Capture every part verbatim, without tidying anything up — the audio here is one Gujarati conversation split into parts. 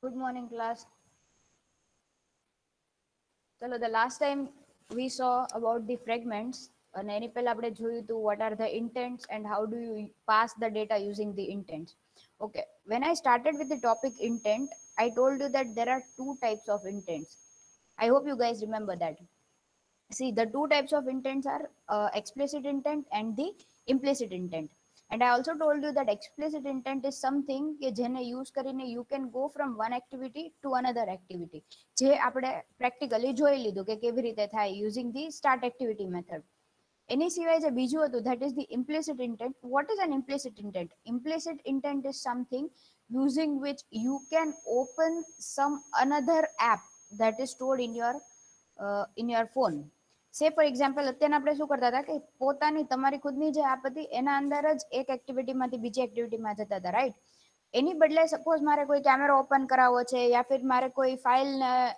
Good morning, class. So the last time we saw about the fragments, and એની પહેલા આપણે જોયું હતું what are the intents and how do you pass the data using the intents. Okay, when I started with the topic intent, I told you that there are two types of intents. I hope you guys remember that. See, the two types of intents are uh, explicit intent and the implicit intent. And I also told you that explicit intent is something કે જેને use કરીને you can go from one activity to another activity, જે આપણે practically જોઈ લીધું કે કેવી રીતે થાય using the start activity method. એની સિવાય જે બીજું હતું, that is the implicit intent. What is an implicit intent? Implicit intent is something using which you can open some another app that is stored in your uh, in your phone. Say for example અત્યારે આપણે શું કરતા હતા કે પોતાની તમારી ખુદની જે એપ હતી એના અંદર જ એક એક્ટિવિટીમાંથી બીજી એક્ટિવિટીમાં જતા હતા, રાઈટ? એની બદલે સપોઝ મારે કોઈ કેમેરો ઓપન કરાવવો છે યા ફિર મારે કોઈ ફાઇલ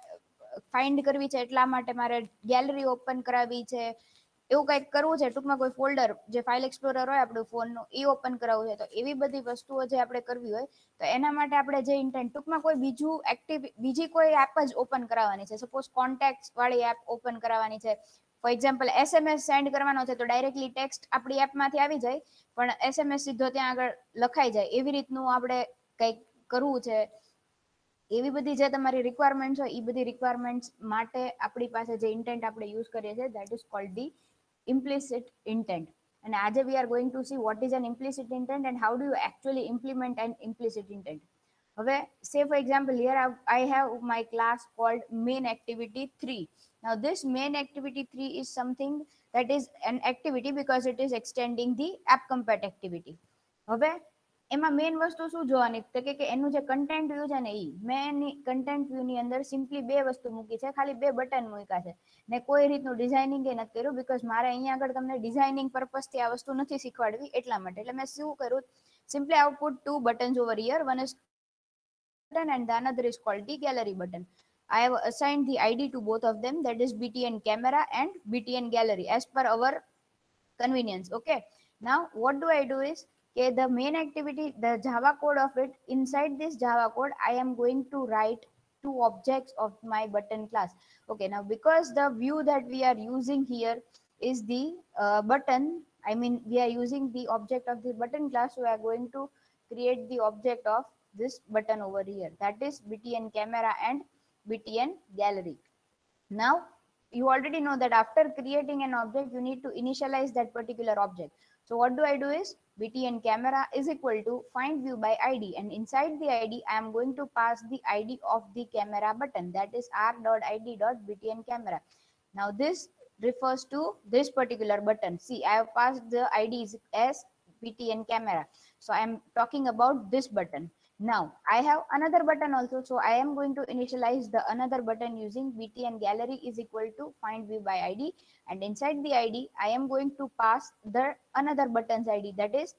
ફાઇન્ડ કરવી છે, એટલા માટે મારે ગેલેરી ઓપન કરાવવી છે, એવું કંઈક કરવું છે, ટૂંકમાં કોઈ ફોલ્ડર જે ફાઇલ એક્સપ્લોરર હોય આપણું ફોનનું એ ઓપન કરાવવું છે, તો એવી બધી વસ્તુઓ જે આપણે કરવી હોય તો એના માટે આપણે જે ઇન્ટેન્ટ ટૂંકમાં કોઈ બીજું એક્ટિવ બીજી કોઈ એપ જ ઓપન કરાવવાની છે. સપોઝ કોન્ટેક્ટ વાળી એપ ઓપન કરાવવાની છે. ફોર એક્ઝામ્પલ એસએમએસ સેન્ડ કરવાનો છે તો ડાયરેક્ટલી ટેક્સ્ટ આપણી એપમાંથી આવી જાય પણ એસએમએસ સીધો ત્યાં આગળ લખાઈ જાય, એવી રીતનું આપણે કંઈક કરવું છે. એવી બધી જે તમારી રિક્વાયરમેન્ટ હોય એ બધી રિક્વાયરમેન્ટ્સ માટે આપણી પાસે જે ઇન્ટેન્ટ આપણે યુઝ કરીએ છીએ that is called the implicit intent. And આજે we are going to see what is an implicit intent and how do you actually implement an implicit intent. હવે say for example here I have my class called main activity three. Now this main activity three is something that is an activity because it is extending the app compat activity. હવે એમાં મેઇન વસ્તુ શું જોવાની તો કે એનું જે કન્ટેન્ટ વ્યૂ છે ને, એ મેં એની કન્ટેન્ટ વ્યૂ ની અંદર સિમ્પલી બે વસ્તુ મૂકી છે, ખાલી બે બટન મૂક્યા છે ને કોઈ રીતનું ડિઝાઇનિંગ એ નથી કર્યું બીકોઝ મારે અહીંયા આગળ તમને ડિઝાઇનિંગ પર્પસથી આ વસ્તુ નથી શીખવાડવી એટલા માટે. એટલે મેં શું કર્યું, simply I put two buttons over here. One is button and the another is called the gallery button. I have assigned the I D to both of them, that is B T N camera and B T N gallery as per our convenience. Okay, now what do I do is okay, the main activity, the Java code of it, inside this Java code I am going to write two objects of my button class. Okay, now because the view that we are using here is the uh, button, I mean we are using the object of the button class, so we are going to create the object of this button over here, that is B T N camera and B T N gallery. Now you already know that after creating an object you need to initialize that particular object. So what do I do is B T N camera is equal to find view by I D, and inside the I D I am going to pass the I D of the camera button, that is r.id.btn camera. Now this refers to this particular button. See, I have passed the I D as B T N camera, so I am talking about this button. Now I have another button also, so I am going to initialize the another button using B T N gallery is equal to find view by I D, and inside the I D I am going to pass the another button's I D, that is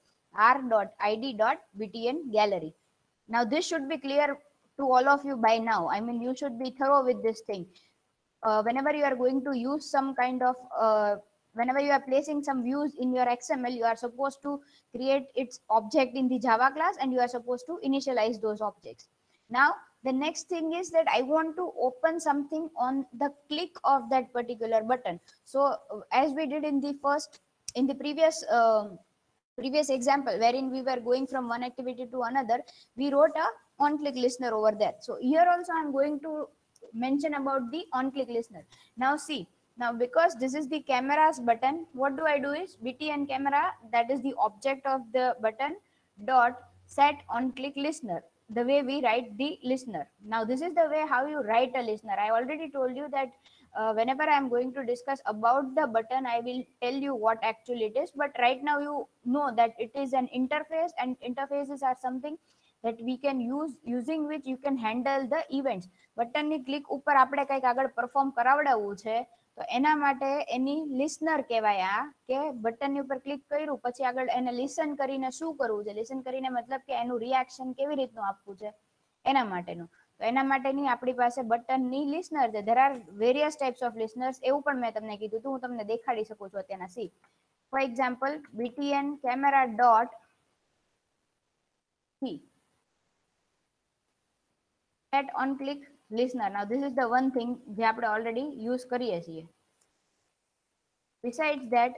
r.id.btn gallery. Now this should be clear to all of you by now. I mean you should be thorough with this thing. Uh, whenever you are going to use some kind of uh, whenever you are placing some views in your X M L, you are supposed to create its object in the Java class and you are supposed to initialize those objects. Now the next thing is that I want to open something on the click of that particular button. So as we did in the first in the previous uh, previous example wherein we were going from one activity to another, we wrote a on click listener over there. So here also I'm going to mention about the on click listener. Now see, now because this is the camera's button, what do I do is B T N camera, that is the object of the button, dot set on click listener, the way we write the listener. Now this is the way how you write a listener. I already told you that uh, whenever I am going to discuss about the button I will tell you what actually it is, but right now you know that it is an interface, and interfaces are something that we can use using which you can handle the events. બટનની ક્લિક ઉપર આપણે કંઈક આગળ પરફોર્મ કરાવડાવવું છે તો એના માટે એની લિસનર કહેવાય. આ કે બટનની ઉપર ક્લિક કર્યું પછી આગળ એને લિસન કરીને શું કરવું છે, લિસન કરીને મતલબ કે એનું રિએક્શન કેવી રીતનું આપવું છે એના માટેનું. તો એના માટેની આપણી પાસે બટનની લિસનર છે. There are various types of listeners, એવું પણ મેં તમને કીધું હતું, હું તમને દેખાડી શકું છું અત્યારના. See for example BTN camera dot C. Set on click listener. Now this is the one thing જે આપણે ઓલરેડી યુઝ કરીએ છીએ. Besides that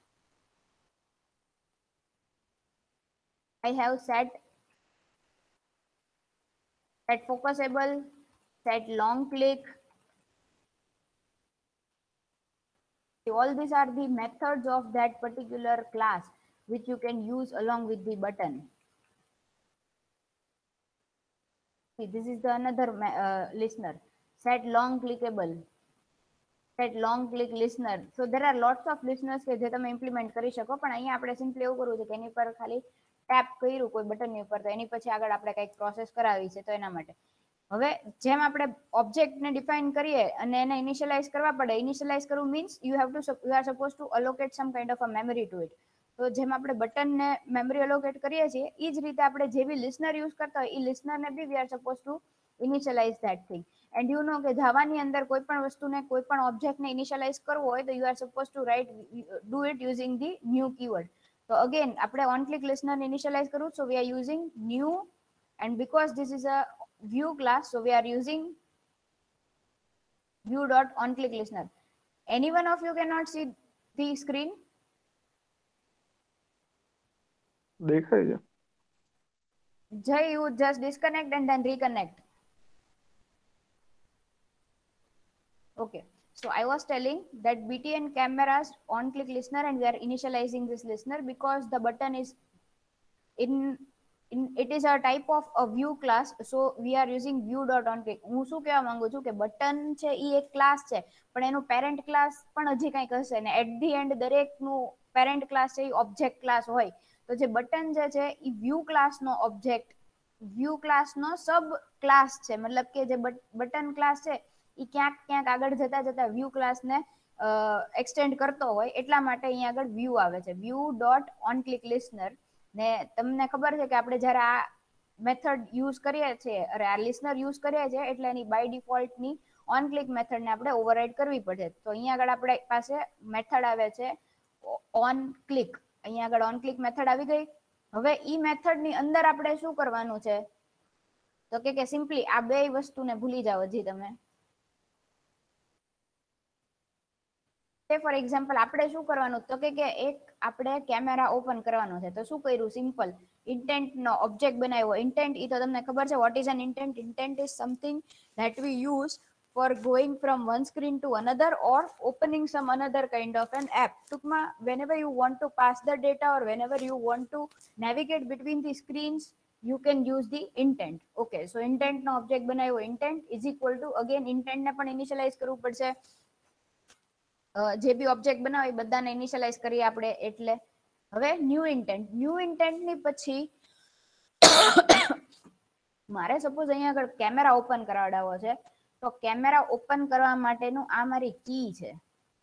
I have set set focusable, set long click. All these are the methods of that particular class which you can use along with the button. See, this is the another uh, listener. Set long clickable. Set long click listener. So there are lots of listeners કે જે તમે implement કરી શકો, પણ અહીંયા આપણે સિમ્પલી એવું કરવું છે કે એની પર ખાલી ટેપ કર્યું કોઈ બટનની ઉપર તો એની પછી આગળ આપણે કંઈક પ્રોસેસ કરાવી છે તો એના માટે. હવે જેમ આપણે ઓબ્જેક્ટને ડિફાઇન કરીએ અને એને ઇનિશિયલાઇઝ કરવા પડે. ઇનિશિયલાઇઝ કરવું means you have to you are suppose to allocate some kind of a memory to it. તો જેમ આપણે બટનને મેમરી અલોકેટ કરીએ છીએ એ જ રીતે આપણે જે બી લિસનર યુઝ કરતા હોય એ લિસનરને be we are suppose to initialise that thing. And you know કે જાવાની અંદર કોઈ પણ વસ્તુને કોઈ પણ ઓબ્જેક્ટને ઇનિશિયલાઇઝ કરવો હોય તો you are suppose to right do it using the new keyword. તો અગેન આપણે ઓન ક્લિક લિસનરને ઇનિશિયલાઇઝ કરવું, so we are using new, and because this is a view class, so we are using view dot on click listener. Any one of you cannot see the screen? દેખાય છે. Jay, you just disconnect and then reconnect. Okay, so I was telling that B T N cameras on click listener, and we are initializing this listener because the button is in In, it is a type of a view class, so we are using view dot on click. હું શું કહેવા માંગુ છું કે બટન છે એ એક ક્લાસ છે, પણ એનું પેરેન્ટ ક્લાસ પણ હજી કંઈક હશે ને એટ ધી એન્ડ દરેકનું પેરેન્ટ ક્લાસ છે એ ઓબ્જેક્ટ ક્લાસ હોય. તો જે બટન જે છે એ વ્યૂ ક્લાસનો ઓબ્જેક્ટ વ્યૂ ક્લાસનો સબ ક્લાસ છે. મતલબ કે જે બટન ક્લાસ છે એ ક્યાંક ક્યાંક આગળ જતા જતા વ્યૂ ક્લાસને એક્સટેન્ડ કરતો હોય, એટલા માટે અહીંયા આગળ વ્યૂ આવે છે. View dot on click listener. ને તમને ખબર છે કે આપણે જ્યારે આ મેથડ યુઝ કરીએ છીએ, અરે આ લિસનર યુઝ કરીએ છીએ એટલે એની બાય ડિફોલ્ટની ઓન ક્લિક મેથડને આપણે ઓવરરાઇડ કરવી પડે. તો અહીંયા આગળ આપણે પાસે મેથડ આવે છે ઓન ક્લિક. અહીંયા આગળ ઓન ક્લિક મેથડ આવી ગઈ. હવે ઈ મેથડની અંદર આપણે શું કરવાનું છે તો કે કે સિમ્પલી આ બે વસ્તુને ભૂલી જાઓ. હજી તમે ફોર એક્ઝામ્પલ આપણે શું કરવાનું તો કે એક આપણે કેમેરા ઓપન કરવાનો છે. તો શું કર્યું? સિમ્પલ ઇન્ટેન્ટ નો ઓબ્જેક્ટ બનાવ્યો. ઇન્ટેન્ટ એ તો તમને ખબર છે what is an intent. Intent is something that we use for going from one screen to another or opening some another kind of an app. ટૂંકમાં whenever you want to pass the data or whenever you want to navigate between the screens, you can use the intent. Okay, so intent નો ઓબ્જેક્ટ બનાવ્યો. intent is equal to again intent ને પણ ઇનિશિયલાઇઝ કરવું પડશે. જે બી ઓબ્જેક્ટ બનાવે બધાને ઇનિશિયલાઇઝ કરીએ આપણે. એટલે હવે ન્યુ ઇન્ટેન્ટ. ન્યુ ઇન્ટેન્ટની પછી મારે સપોઝ અહીંયા આગળ કેમેરા ઓપન કરાવડાવવો છે, તો કેમેરા ઓપન કરવા માટેનું આ મારી કી છે.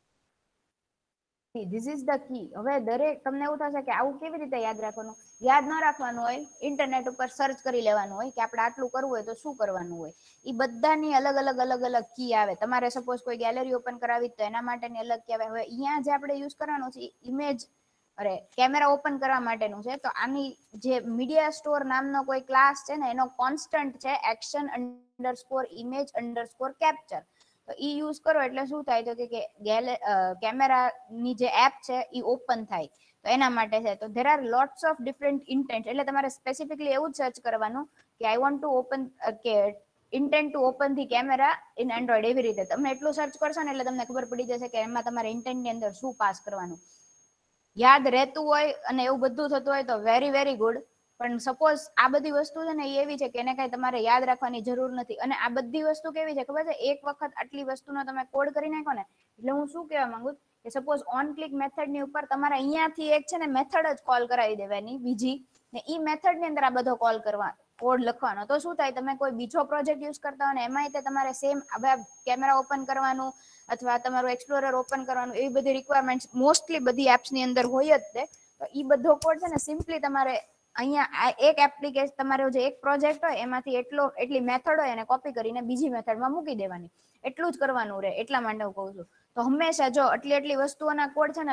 This is the key. હવે દરેક તમને એવું થશે કે આવું કેવી રીતે યાદ રાખવાનું? યાદ ન રાખવાનું હોય, ઇન્ટરનેટ ઉપર સર્ચ કરી લેવાનું હોય કે આપણે આટલું કરવું હોય તો શું કરવાનું હોય. એ બધાની અલગ અલગ અલગ અલગ કી આવે. તમારે સપોઝ કોઈ ગેલેરી ઓપન કરાવી તો એના માટેની અલગ કી આવે. હવે અહીંયા જે આપણે યુઝ કરવાનું છે ઇમેજ અરે કેમેરા ઓપન કરવા માટેનું છે. તો આની જે મીડિયા સ્ટોર નામનો કોઈ ક્લાસ છે ને એનો કોન્સ્ટન્ટ છે action underscore image underscore capture. તો ઈ યુઝ કરો એટલે શું થાય તો કે કેમેરાની જે એપ છે એ ઓપન થાય. તો એના માટે છે. તો there are lots of different intent. એટલે તમારે સ્પેસિફિકલી એવું જ સર્ચ કરવાનું કે આઈ વોન્ટ ટુ ઓપન કે intent to open the camera in Android. એવી રીતે તમે એટલું સર્ચ કરશો ને એટલે તમને ખબર પડી જશે કે એમાં તમારે ઇન્ટેન્ટની અંદર શું પાસ કરવાનું. યાદ રહેતું હોય અને એવું બધું થતું હોય તો વેરી વેરી ગુડ. પણ સપોઝ આ બધી વસ્તુ છે ને એ એવી છે કે એને કઈ તમારે યાદ રાખવાની જરૂર નથી. અને આ બધી વસ્તુ કેવી છે ખબર છે? એક વખત આટલી વસ્તુનો તમે કોડ કરી નાખો ને એટલે હું શું કહેવા માંગુ કે સપોઝ ઓન ક્લિક મેથડ ની ઉપર તમારે અહીંયાથી એક છે ને મેથડ જ કોલ કરાવી દેવાની બીજી, ને ઈ મેથડ ની અંદર આ બધો કોલ કરવા કોડ લખવાનો. તો શું થાય? તમે કોઈ બીજો પ્રોજેક્ટ યુઝ કરતા હોય ને એમાંય તે તમારે સેમ હવે કેમેરા ઓપન કરવાનું અથવા તમારું એક્સપ્લોરર ઓપન કરવાનું એવી બધી રિક્વાયરમેન્ટ્સ મોસ્ટલી બધી એપ્સ ની અંદર હોય જ તે. તો ઈ બધો કોડ છે ને સિમ્પલી તમારે અહીંયા એક એપ્લિકેશન તમારો જે એક પ્રોજેક્ટ હોય એમાંથી એટલો એટલી મેથડ હોય એને કોપી કરીને બીજી મેથડમાં મૂકી દેવાની. એટલું જ કરવાનું રહે. એટલા માટે હું કહું છું. તો હંમેશા જો આટલી આટલી વસ્તુઓના કોડ છે ને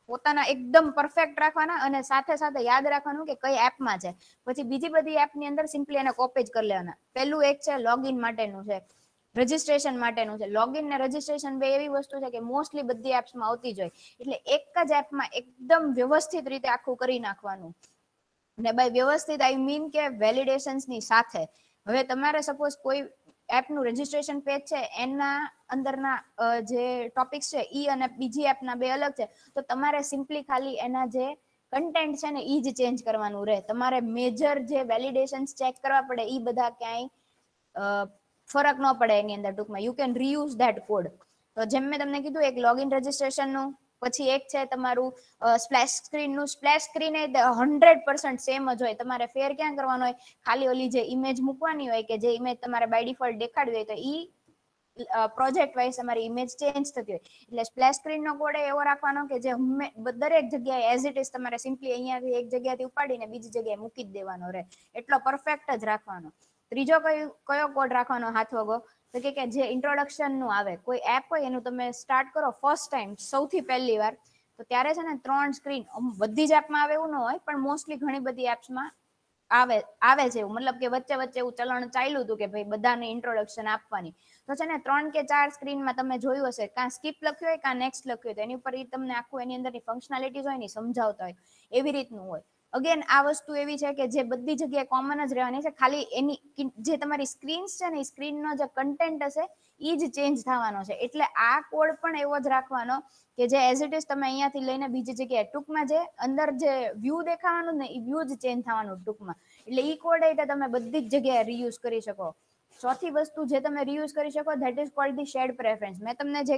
પોતાના એકદમ પરફેક્ટ રાખવાના અને સાથે સાથે યાદ રાખવાનું કે કઈ એપમાં છે. પછી બીજી બધી એપની અંદર સિમ્પલી એને કોપી જ કરી લેવાના. પહેલું એક છે લોગિન માટેનું છે, રજીસ્ટ્રેશન માટેનું છે. લોગિન ને રજીસ્ટ્રેશન બે એવી વસ્તુ છે કે મોસ્ટલી બધી એપ્સમાં આવતી જ હોય. એટલે એક જ એપમાં એકદમ વ્યવસ્થિત રીતે આખું કરી નાખવાનું. ને બાય વ્યવસ્થિત આઈ મીન કે વેલિડેશન્સ ની સાથે. હવે તમારે સપોઝ કોઈ એપનું રજીસ્ટ્રેશન પેજ છે એના અંદરના જે ટોપિક્સ છે ઈ અને બીજી એપના બે અલગ છે, તો તમારે સિમ્પલી ખાલી એના જે કન્ટેન્ટ છે ને ઈ જ ચેન્જ કરવાનું રહે. તમારે મેજર જે વેલિડેશન્સ ચેક કરવા પડે ઈ બધા ક્યાંય ફરક ન પડે એની અંદર. ટૂંકમાં you can reuse that code. તો જેમ મેં તમને કીધું એક લોગિન રજીસ્ટ્રેશનનું, પછી એક છે તમારું સ્પ્લેશ સ્ક્રીનનું. સ્પ્લેશ સ્ક્રીન એ હંડ્રેડ પર્સન્ટ સેમ જ હોય. તમારે ફેર ક્યાં કરવાનો હોય, ખાલી ઓલી જે ઇમેજ મૂકવાની હોય કે જે ઇમેજ તમારે બાય ડિફોલ્ટ દેખાડવી હોય તો ઈ પ્રોજેક્ટ વાઇઝ તમારી ઇમેજ ચેન્જ થતી હોય. એટલે સ્પ્લેશ સ્ક્રીન નો કોડ એવો રાખવાનો કે જે દરેક જગ્યાએ એઝ ઇટ ઇઝ તમારે સિમ્પલી અહીંયાથી એક જગ્યાથી ઉપાડીને બીજી જગ્યાએ મૂકી જ દેવાનો રહે. એટલો પરફેક્ટ જ રાખવાનો. ત્રીજો કયો કયો કોડ રાખવાનો હાથ વગો, તો કે જે ઇન્ટ્રોડક્શન નું આવે, કોઈ એપ હોય એનું તમે સ્ટાર્ટ કરો ફર્સ્ટ ટાઈમ સૌથી પહેલી વાર, તો ત્યારે છે ને ત્રણ સ્ક્રીન બધી જ એપમાં આવે એવું ન હોય, પણ મોસ્ટલી ઘણી બધી એપ્સમાં આવે આવે છે એવું. મતલબ કે વચ્ચે વચ્ચે એવું ચલણ ચાલ્યું હતું કે ભાઈ બધાને ઇન્ટ્રોડક્શન આપવાની. તો છે ને ત્રણ કે ચાર સ્ક્રીનમાં તમે જોયું હશે, કાં સ્કીપ લખ્યું હોય કાં નેક્સ્ટ લખ્યું હોય, તો એની ઉપર તમને આખું એની અંદરની ફંક્શનાલિટીઝ હોય ને સમજાવતા હોય એવી રીતનું હોય. અગેન આ વસ્તુ એવી છે કે જે બધી જગ્યાએ કોમન જ રહેવાની છે. ખાલી એની જે તમારી સ્ક્રીન્સ છે ને એ સ્ક્રીનનો જે કન્ટેન્ટ હશે એ જ ચેન્જ થવાનો છે. એટલે આ કોડ પણ એવો જ રાખવાનો કે જે એઝ ઇટ ઇઝ તમે અહીંયાથી લઈને બીજી જગ્યાએ, ટૂંકમાં જે અંદર જે વ્યૂ દેખાવાનું ને એ વ્યૂ જ ચેન્જ થવાનું ટૂંકમાં. એટલે ઈ કોડ એટલે તમે બધી જ જગ્યાએ રીયુઝ કરી શકો. ચોથી વસ્તુ જે તમે રીયુઝ કરી શકો that is called the shared preference. મેં તમને જે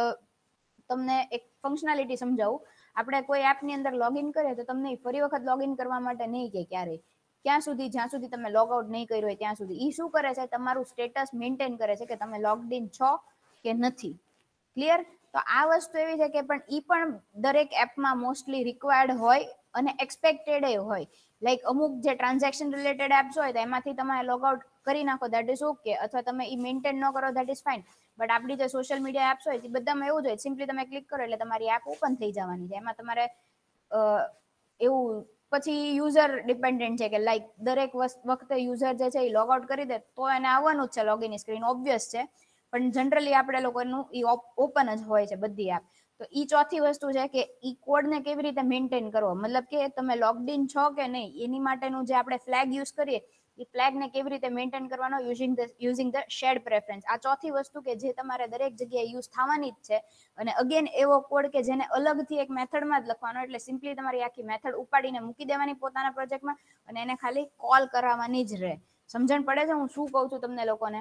તમને એક ફંક્શનાલિટી સમજાવું. આપણે કોઈ એપની અંદર લોગિન કરીએ તો તમને ફરી વખત લોગિન કરવા માટે નહીં કે ક્યારેય, ત્યાં સુધી જ્યાં સુધી તમે લોગ આઉટ નહીં કર્યું હોય ત્યાં સુધી. ઈ શું કરે છે, તમારું સ્ટેટસ મેન્ટેન કરે છે કે તમે લોગ્ડ ઇન છો કે નથી. ક્લિયર? તો આ વસ્તુ એવી છે કે પણ ઈ પણ દરેક એપમાં મોસ્ટલી રિક્વાયર્ડ હોય અને એક્સપેક્ટેડ હોય. લાઈક અમુક જે ટ્રાન્ઝેક્શન રિલેટેડ એપ્સ હોય તો એમાંથી તમે લોગ આઉટ કરી નાખો દેટ ઇઝ ઓકે, અથવા તમે ઈ મેન્ટેન ન કરો દેટ ઇઝ ફાઇન. બટ આપણી જે સોશિયલ મીડિયા એપ્સ હોય એ બધામાં એવું જ હોય, સિમ્પલી તમે ક્લિક કરો એટલે તમારી એપ ઓપન થઈ જવાની છે. એમાં તમારે એવું પછી યુઝર ડિપેન્ડન્ટ છે કે લાઈક દરેક વખતે યુઝર જે છે એ લોગ આઉટ કરી દે તો એને આવવાનું જ છે લોગિન સ્ક્રીન, ઓબ્વિયસ છે. પણ જનરલી આપણે લોકોનું ઈ ઓપન જ હોય છે બધી એપ. તો ઈ ચોથી વસ્તુ છે કે ઈ કોડને કેવી રીતે મેન્ટેન કરવો. મતલબ કે તમે લોગ્ડ ઇન છો કે નહીં એની માટેનું જે આપણે ફ્લેગ યુઝ કરીએ એ ફ્લેગને કેવી રીતે મેન્ટેન કરવાનો using the using the shared preference. આ ચોથી વસ્તુ કે જે તમારે દરેક જગ્યાએ યુઝ થવાની જ છે. અને અગેન એવો કોડ કે જેને અલગથી એક મેથડમાં જ લખવાનો. એટલે સિમ્પલી તમારી આખી મેથડ ઉપાડીને મૂકી દેવાની પોતાના પ્રોજેક્ટમાં અને એને ખાલી કોલ કરાવવાની જ રહે. સમજણ પડે છે હું શું કઉ છું તમને લોકોને?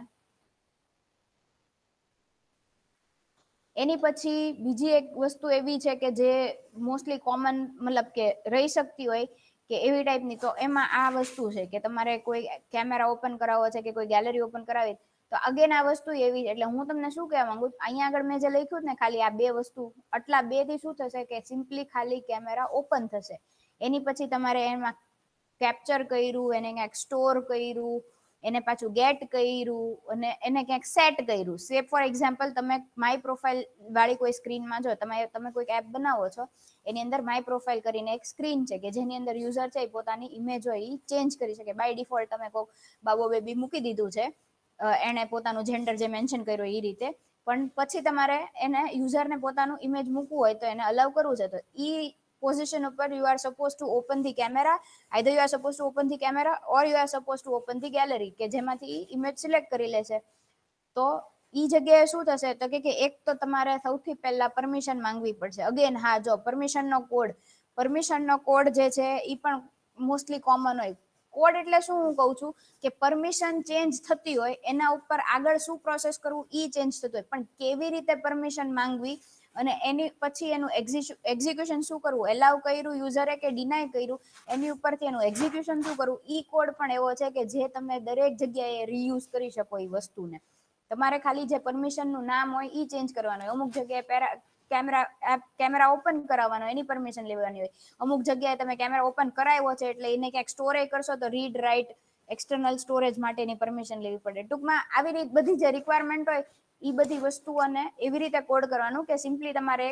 એની પછી બીજી એક વસ્તુ એવી છે કે જે મોસ્ટલી કોમન મતલબ કે રહી શકતી હોય કે એવી ટાઈપની, તો એમાં આ વસ્તુ છે કે તમારે કોઈ કેમેરા ઓપન કરાવવો છે કે કોઈ ગેલેરી ઓપન કરાવી, તો અગેન આ વસ્તુ એવી છે. એટલે હું તમને શું કહેવા માંગુ, અહીંયા આગળ મેં જે લખ્યું ને ખાલી આ બે વસ્તુ, આટલા બે થી શું થશે કે સિમ્પલી ખાલી કેમેરા ઓપન થશે. એની પછી તમારે એમાં કેપ્ચર કર્યું, એને ક્યાંક સ્ટોર કર્યું, એને પાછું ગેટ કર્યું અને એને ક્યાંક સેટ કર્યું. સે ફોર એક્ઝામ્પલ તમે માય પ્રોફાઇલ વાળી કોઈ સ્ક્રીનમાં જો તમે તમે કોઈક એપ બનાવો છો, એની અંદર માય પ્રોફાઇલ કરીને એક સ્ક્રીન છે કે જેની અંદર યુઝર છે એ પોતાની ઇમેજ હોય એ ચેન્જ કરી શકે. બાય ડિફોલ્ટ તમે કોઈક બાબો બેબી મૂકી દીધું છે, એને પોતાનું જેન્ડર જે મેન્શન કર્યું એ રીતે, પણ પછી તમારે એને યુઝરને પોતાનું ઇમેજ મૂકવું હોય તો એને અલાઉ કરવું છે. તો ઈ પોઝિશન ઉપર you are suppose to open the camera, either you are suppose to open the camera or you are suppose to open the gallery, કે જેમાંથી ઇમેજ સિલેક્ટ કરી લેશે. તો ઈ જગ્યાએ શું થશે તો કે એક તો તમારે સૌથી પહેલા પરમિશન માંગવી પડશે. અગેન હા, જો પરમિશનનો કોડ પરમિશનનો કોડ જે છે એ પણ મોસ્ટલી કોમન હોય. કોડ એટલે શું હું કહું છું કે પરમિશન ચેન્જ થતી હોય એના ઉપર આગળ શું પ્રોસેસ કરવું ઈ ચેન્જ થતું હોય, પણ કેવી રીતે પરમિશન માંગવી અને એની પછી એનું એક્ઝિક્યુશન શું કરવું, એલાવ કર્યું યુઝરે કે ડિનાય કર્યું, એની ઉપરથી એનું એક્ઝિક્યુશન શું કરવું, ઈ કોડ પણ એવો છે કે જે તમે દરેક જગ્યાએ રીયુઝ કરી શકો એ વસ્તુને. તમારે ખાલી જે પરમિશનનું નામ હોય ઈ ચેન્જ કરવાનું હોય. અમુક જગ્યાએ પેરા કેમેરા એપ કેમેરા ઓપન કરાવવાનો એની પરમિશન લેવાની હોય. અમુક જગ્યાએ તમે કેમેરા ઓપન કરાવ્યો છે એટલે એને ક્યાંક સ્ટોરે કરશો તો રીડ રાઈટ એક્સટર્નલ સ્ટોરેજ માટેની પરમિશન લેવી પડે. ટૂંકમાં આવી રીતે બધી જે રિક્વાયરમેન્ટ હોય એ બધી વસ્તુઓને એવી રીતે કોડ કરવાનું કે સિમ્પલી તમારે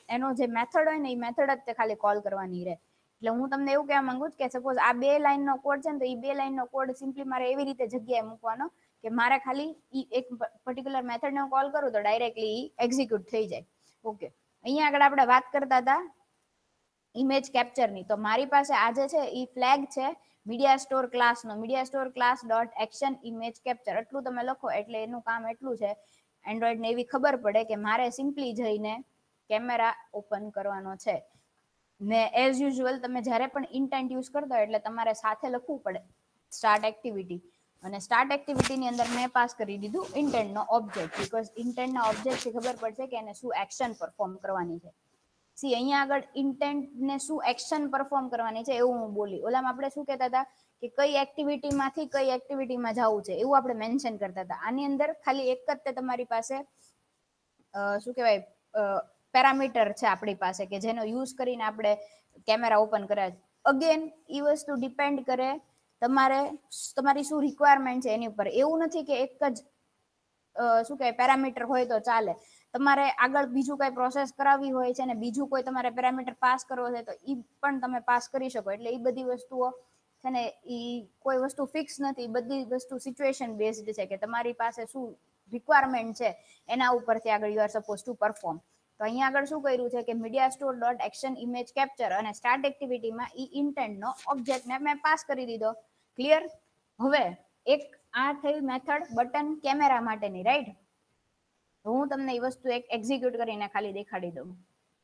એનો જે મેથડ હોય ને એ મેથડ જ તે ખાલી કોલ કરવાની રહે. એટલે હું તમને એવું કહેવા માંગુ છું કે સપોઝ આ બે લાઈનનો કોડ છે ને તો એ બે લાઈનનો કોડ સિમ્પલી મારે એવી રીતે જગ્યાએ મૂકવાનો કે મારે ખાલી ઈ એક પર્ટિક્યુલર મેથડને કોલ કરું તો ડાયરેક્ટલી ઈ એક્ઝિક્યુટ થઈ જાય. ઓકે, અહીંયા આગળ આપણે વાત કરતા હતા ઇમેજ કેપ્ચરની. તો મારી પાસે આ જે છે એ ફ્લેગ છે મીડિયા સ્ટોર ક્લાસનો, media store class dot action image capture. એટલું તમે લખો એટલે એનું કામ એટલું છે એન્ડ્રોઈડને એવી ખબર પડે કે મારે સિમ્પલી જઈને કેમેરા ઓપન કરવાનો છે. ને એઝ યુઝ્યુઅલ તમે જ્યારે પણ ઇન્ટેન્ટ યુઝ કરતા હોય એટલે તમારે સાથે લખવું પડે સ્ટાર્ટ એક્ટિવિટી. અને સ્ટાર્ટ એક્ટિવિટીની અંદર મેં પાસ કરી દીધું ઇન્ટેન્ટનો ઓબ્જેક્ટ, બીકોઝ ઇન્ટેન્ટના ઓબ્જેક્ટથી ખબર પડશે કે એને શું એક્શન પરફોર્મ કરવાની છે. સી અહીંયા આગળ ઇન્ટેન્ટને શું એક્શન પરફોર્મ કરવાની છે એવું હું બોલી. ઓલામાં આપણે શું કહેતા હતા કે કઈ એક્ટિવિટીમાંથી કઈ એક્ટિવિટીમાં જવું છે એવું આપણે મેન્શન કરતા હતા. આની અંદર ખાલી એક જ તે તમારી પાસે શું કહેવાય પેરામીટર છે આપણી પાસે કે જેનો યુઝ કરીને આપણે કેમેરા ઓપન કર્યા. અગેન એ વસ્તુ ડિપેન્ડ કરે તમારે તમારી શું રિક્વાયરમેન્ટ છે એની ઉપર. એવું નથી કે એક જ શું કહેવાય પેરામીટર હોય તો ચાલે. તમારે આગળ બીજું કઈ પ્રોસેસ કરાવવી હોય છે ને બીજું કોઈ તમારે પેરામીટર પાસ કરવો છે તો એ પણ તમે પાસ કરી શકો. એટલે એ બધી વસ્તુઓ છે ને એ કોઈ વસ્તુ ફિક્સ નથી, બધી વસ્તુ સિચ્યુએશન બેઝડ છે કે તમારી પાસે શું રિક્વાયરમેન્ટ છે એના ઉપરથી આગળ you are suppose to perform. તો અહીંયા આગળ શું કર્યું છે કે media store dot action image capture અને સ્ટાર્ટ એક્ટિવિટીમાં ઈ ઇન્ટેન્ટનો ઓબ્જેક્ટને મેં પાસ કરી દીધો. ક્લિયર? હવે એક આ થઈ મેથડ બટન કેમેરા માટેની, રાઈટ? હું તમને એ વસ્તુ એક એક્ઝિક્યુટ કરીને ખાલી દેખાડી દઉં.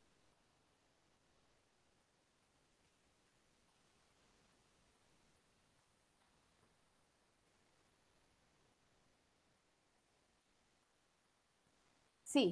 See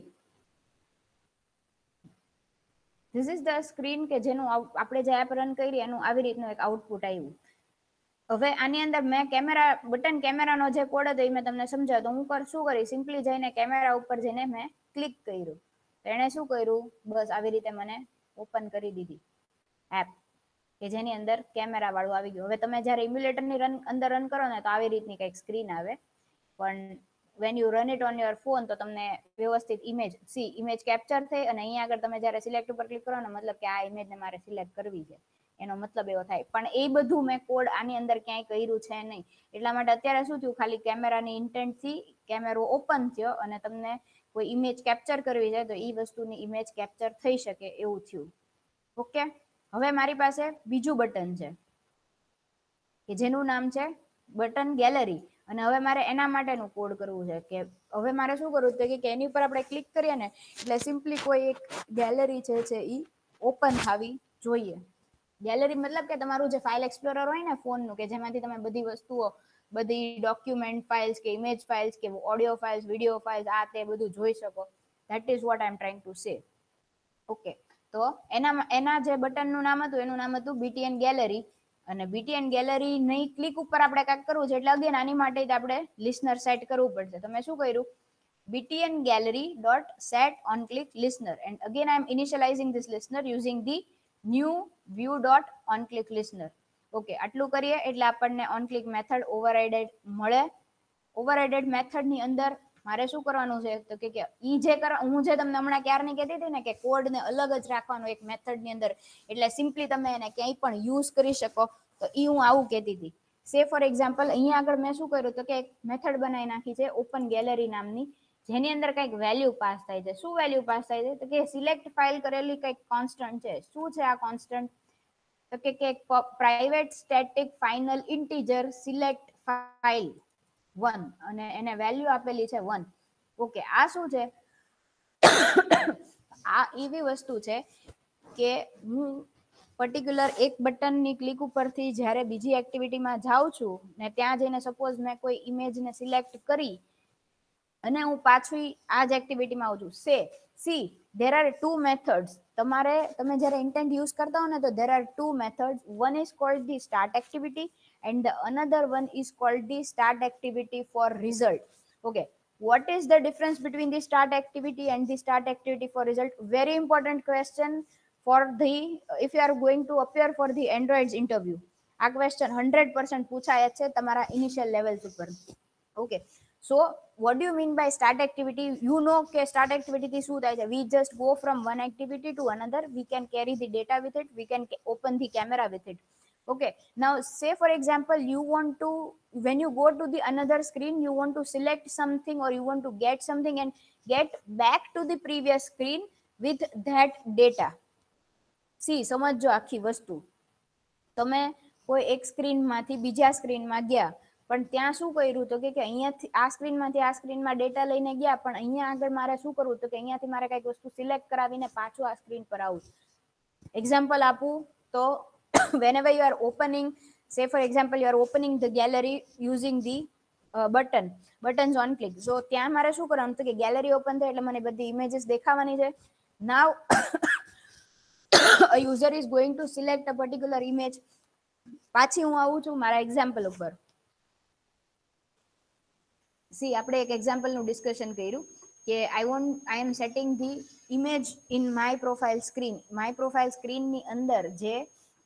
this is the screen કે જેનું આપણે જે એપ રન કરી એનું આવી રીતનું એક આઉટપુટ આવ્યું. હવે આની અંદર મેં કેમેરા બટન કેમેરાનો જે કોડ હતો એ મેં તમને સમજાવ્યો. તો હું કર શું કરી સિમ્પલી જઈને કેમેરા ઉપર જઈને મેં ક્લિક કર્યું. તો એણે શું કર્યું બસ આવી રીતે મને ઓપન કરી દીધી એપ કે જેની અંદર કેમેરા વાળું આવી ગયું. હવે તમે જ્યારે ઇમ્યુલેટરની રન અંદર રન કરો ને તો આવી રીતની કંઈક સ્ક્રીન આવે, પણ when you run it on your phone તો તમને વ્યવસ્થિત ઇમેજ સી ઇમેજ કેપ્ચર થઈ અને અહીંયા આગળ તમે જ્યારે સિલેક્ટ ઉપર ક્લિક કરો ને મતલબ કે આ ઇમેજને મારે સિલેક્ટ કરવી છે એનો મતલબ એવો થાય. પણ એ બધું મેં કોડ આની અંદર ક્યાંય કર્યું છે નહીં. એટલા માટે અત્યારે શું થયું ખાલી કેમેરાની ઇન્ટેન્ટથી કેમેરો ઓપન થયો અને તમને કોઈ ઇમેજ કેપ્ચર કરવી છે તો એ વસ્તુની ઇમેજ કેપ્ચર થઈ શકે એવું થયું. ઓકે, હવે મારી પાસે બીજું બટન છે કે જેનું નામ છે બટન ગેલેરી. અને હવે મારે એના માટેનું કોડ કરવું છે કે હવે મારે શું કરવું છે કે એની ઉપર આપણે ક્લિક કરીએ ને એટલે સિમ્પલી કોઈ એક ગેલેરી છે છે એ ઓપન થવી જોઈએ. ગેલેરી મતલબ કે તમારું જે ફાઇલ એક્સપ્લોરર હોય ને ફોનનું કે જેમાંથી તમે બધી વસ્તુઓ બધી ડોક્યુમેન્ટ ફાઇલ્સ કે ઇમેજ ફાઇલ્સ કે ઓડિયો ફાઇલ્સ વિડીયો ફાઇલ્સ આ તે બધું જોઈ શકો. That is what I am trying to say. Okay, તો એના એના જે બટનનું નામ હતું એનું નામ હતું બીટીએન ગેલેરી. અને બીટીએન ગેલેરી નહીં ક્લિક ઉપર આપણે કાંઈક કરવું છે એટલે અગેન આની માટે જ આપણે લિસનર સેટ કરવું પડશે. તમે શું કર્યું btn gallery dot set on click listener and again I am initializing this listener using the new view dot on click listener. Okay, આટલું કરીએ એટલે આપણને ઓન ક્લિક મેથડ ઓવરરાઇડેડ મળે. ઓવરરાઇડેડ મેથડની અંદર મારે શું કરવાનું છે તો કે ઈ જે કર હું જે તમને હમણાં ક્યારની કહેતી હતી ને કે કોડને અલગ જ રાખવાનો એક મેથડની અંદર એટલે સિમ્પલી તમે એને ક્યાંય પણ યુઝ કરી શકો. તો ઈ હું આવું કહેતી હતી. સે ફોર એક્ઝામ્પલ અહીંયા આગળ મેં શું કર્યું તો કે એક મેથડ બનાવી નાખી છે ઓપન ગેલેરી નામની જેની અંદર કંઈક વેલ્યુ પાસ થાય છે. શું વેલ્યુ પાસ થાય છે તો કે સિલેક્ટ ફાઇલ કરેલી કંઈક કોન્સ્ટન્ટ છે. શું છે આ કોન્સ્ટન્ટ તો કે કે private static final integer select file one અને એને વેલ્યુ આપેલી છે વન. ઓકે, આ શું છે આ એવી વસ્તુ છે કે હું પર્ટિક્યુલર એક બટનની ક્લિક ઉપરથી જ્યારે બીજી એક્ટિવિટીમાં જાઉં છું ને ત્યાં જઈને સપોઝ મેં કોઈ ઇમેજને સિલેક્ટ કરી અને હું પાછું આ જ એક્ટિવિટીમાં આવું છું. Say see there are two methods. તમારે તમે જ્યારે ઇન્ટેન્ટ યુઝ કરતા હો ને તો there are two methods. One is called the start activity and the another one is called the start activity for result. Okay, what is the difference between the start activity and the start activity for result? Very important question for the if you are going to appear for the Androids interview. આ ક્વેશ્ચન હંડ્રેડ પર્સન્ટ પૂછાય છે તમારા ઇનિશિયલ લેવલ્સ ઉપર. Okay, so what do you mean by start activity? You know કે start activity થી શું થાય છે? We just go from one activity to another. We can carry the data with it. We can open the camera with it. Okay, now say for example you want to, when you go to the another screen, you want to select something or you want to get something and get back to the previous screen with that data. See, સમજો આખી વસ્તુ. તમે કોઈ એક સ્ક્રીનમાંથી બીજા સ્ક્રીનમાં ગયા, પણ ત્યાં શું કર્યું તો કે અહીંયાથી આ સ્ક્રીનમાંથી આ સ્ક્રીનમાં ડેટા લઈને ગયા, પણ અહીંયા આગળ મારે શું કરવું તો કે અહીંયાથી મારે કંઈક વસ્તુ સિલેક્ટ કરાવીને પાછું આ સ્ક્રીન પર આવું. એક્ઝામ્પલ આપું તો whenever you are opening, say for example you are opening the gallery using the uh, button buttons on click, so ત્યાં મારે શું કરવાનું તો કે ગેલેરી ઓપન થાય એટલે મને બધી ઇમેજીસ દેખાવાની છે. Now a user is going to select a particular image. પાછી હું આવું છું મારા એક્ઝામ્પલ ઉપર. સી આપણે એક એક્ઝામ્પલ નું ડિસ્કશન કર્યું કે I want I am setting the image in my profile screen. My profile screen ની અંદર જે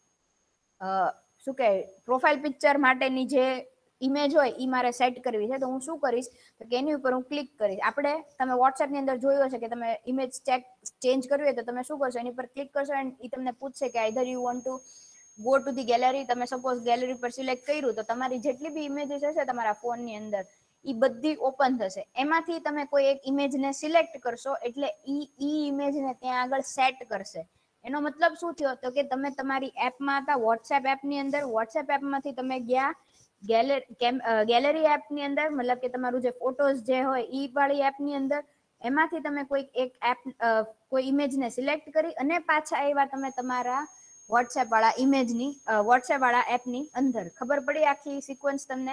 શું કહે પ્રોફાઇલ પિક્ચર માટેની જે ઇમેજ હોય એ મારે સેટ કરવી છે. તો હું શું કરીશ તો કે એની ઉપર હું ક્લિક કરીશ. આપણે તમે વોટ્સએપ ની અંદર જોયું હશે કે તમે ઇમેજ ચેક ચેન્જ કરવી હોય તો તમે શું કરશો, એની પર ક્લિક કરશો એન્ડ એ તમને પૂછશે કે either you want to go to the gallery. તમે સપોઝ ગેલેરી પર સિલેક્ટ કર્યું તો તમારી જેટલી બી ઇમેજીસ હશે તમારા ફોનની અંદર એ બધી ઓપન થશે. એમાંથી તમે કોઈ એક ઇમેજને સિલેક્ટ કરશો એટલે ઈ ઈ ઇમેજને ત્યાં આગળ સેટ કરશે. એનો મતલબ શું થયો તો કે તમે તમારી એપમાં હતા, વોટ્સએપ એપની અંદર, વોટ્સએપ એપમાંથી તમે ગયા ગેલેરી એપની અંદર, મતલબ કે તમારું જે ફોટોઝ જે હોય ઈ વાળી એપની અંદર, એમાંથી તમે કોઈ એક એપ કોઈ ઇમેજને સિલેક્ટ કરી અને પાછા આવ્યા તમે તમારા વોટ્સએપ વાળા ઇમેજની વોટ્સએપ વાળા એપની અંદર. ખબર પડી આખી સિક્વન્સ તમને?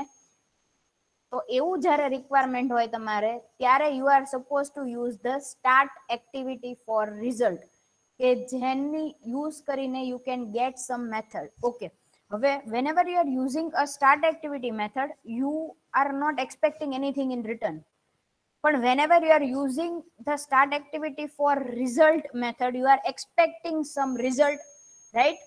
તો એવું જ્યારે રિક્વાયરમેન્ટ હોય તમારે ત્યારે you are suppose to use the start activity for result, કે જેની યુઝ કરીને you can get some method. Okay, હવે whenever you are using a start activity method, you are not expecting anything in return. પણ whenever you are using the start activity for result method, you are expecting some result, right?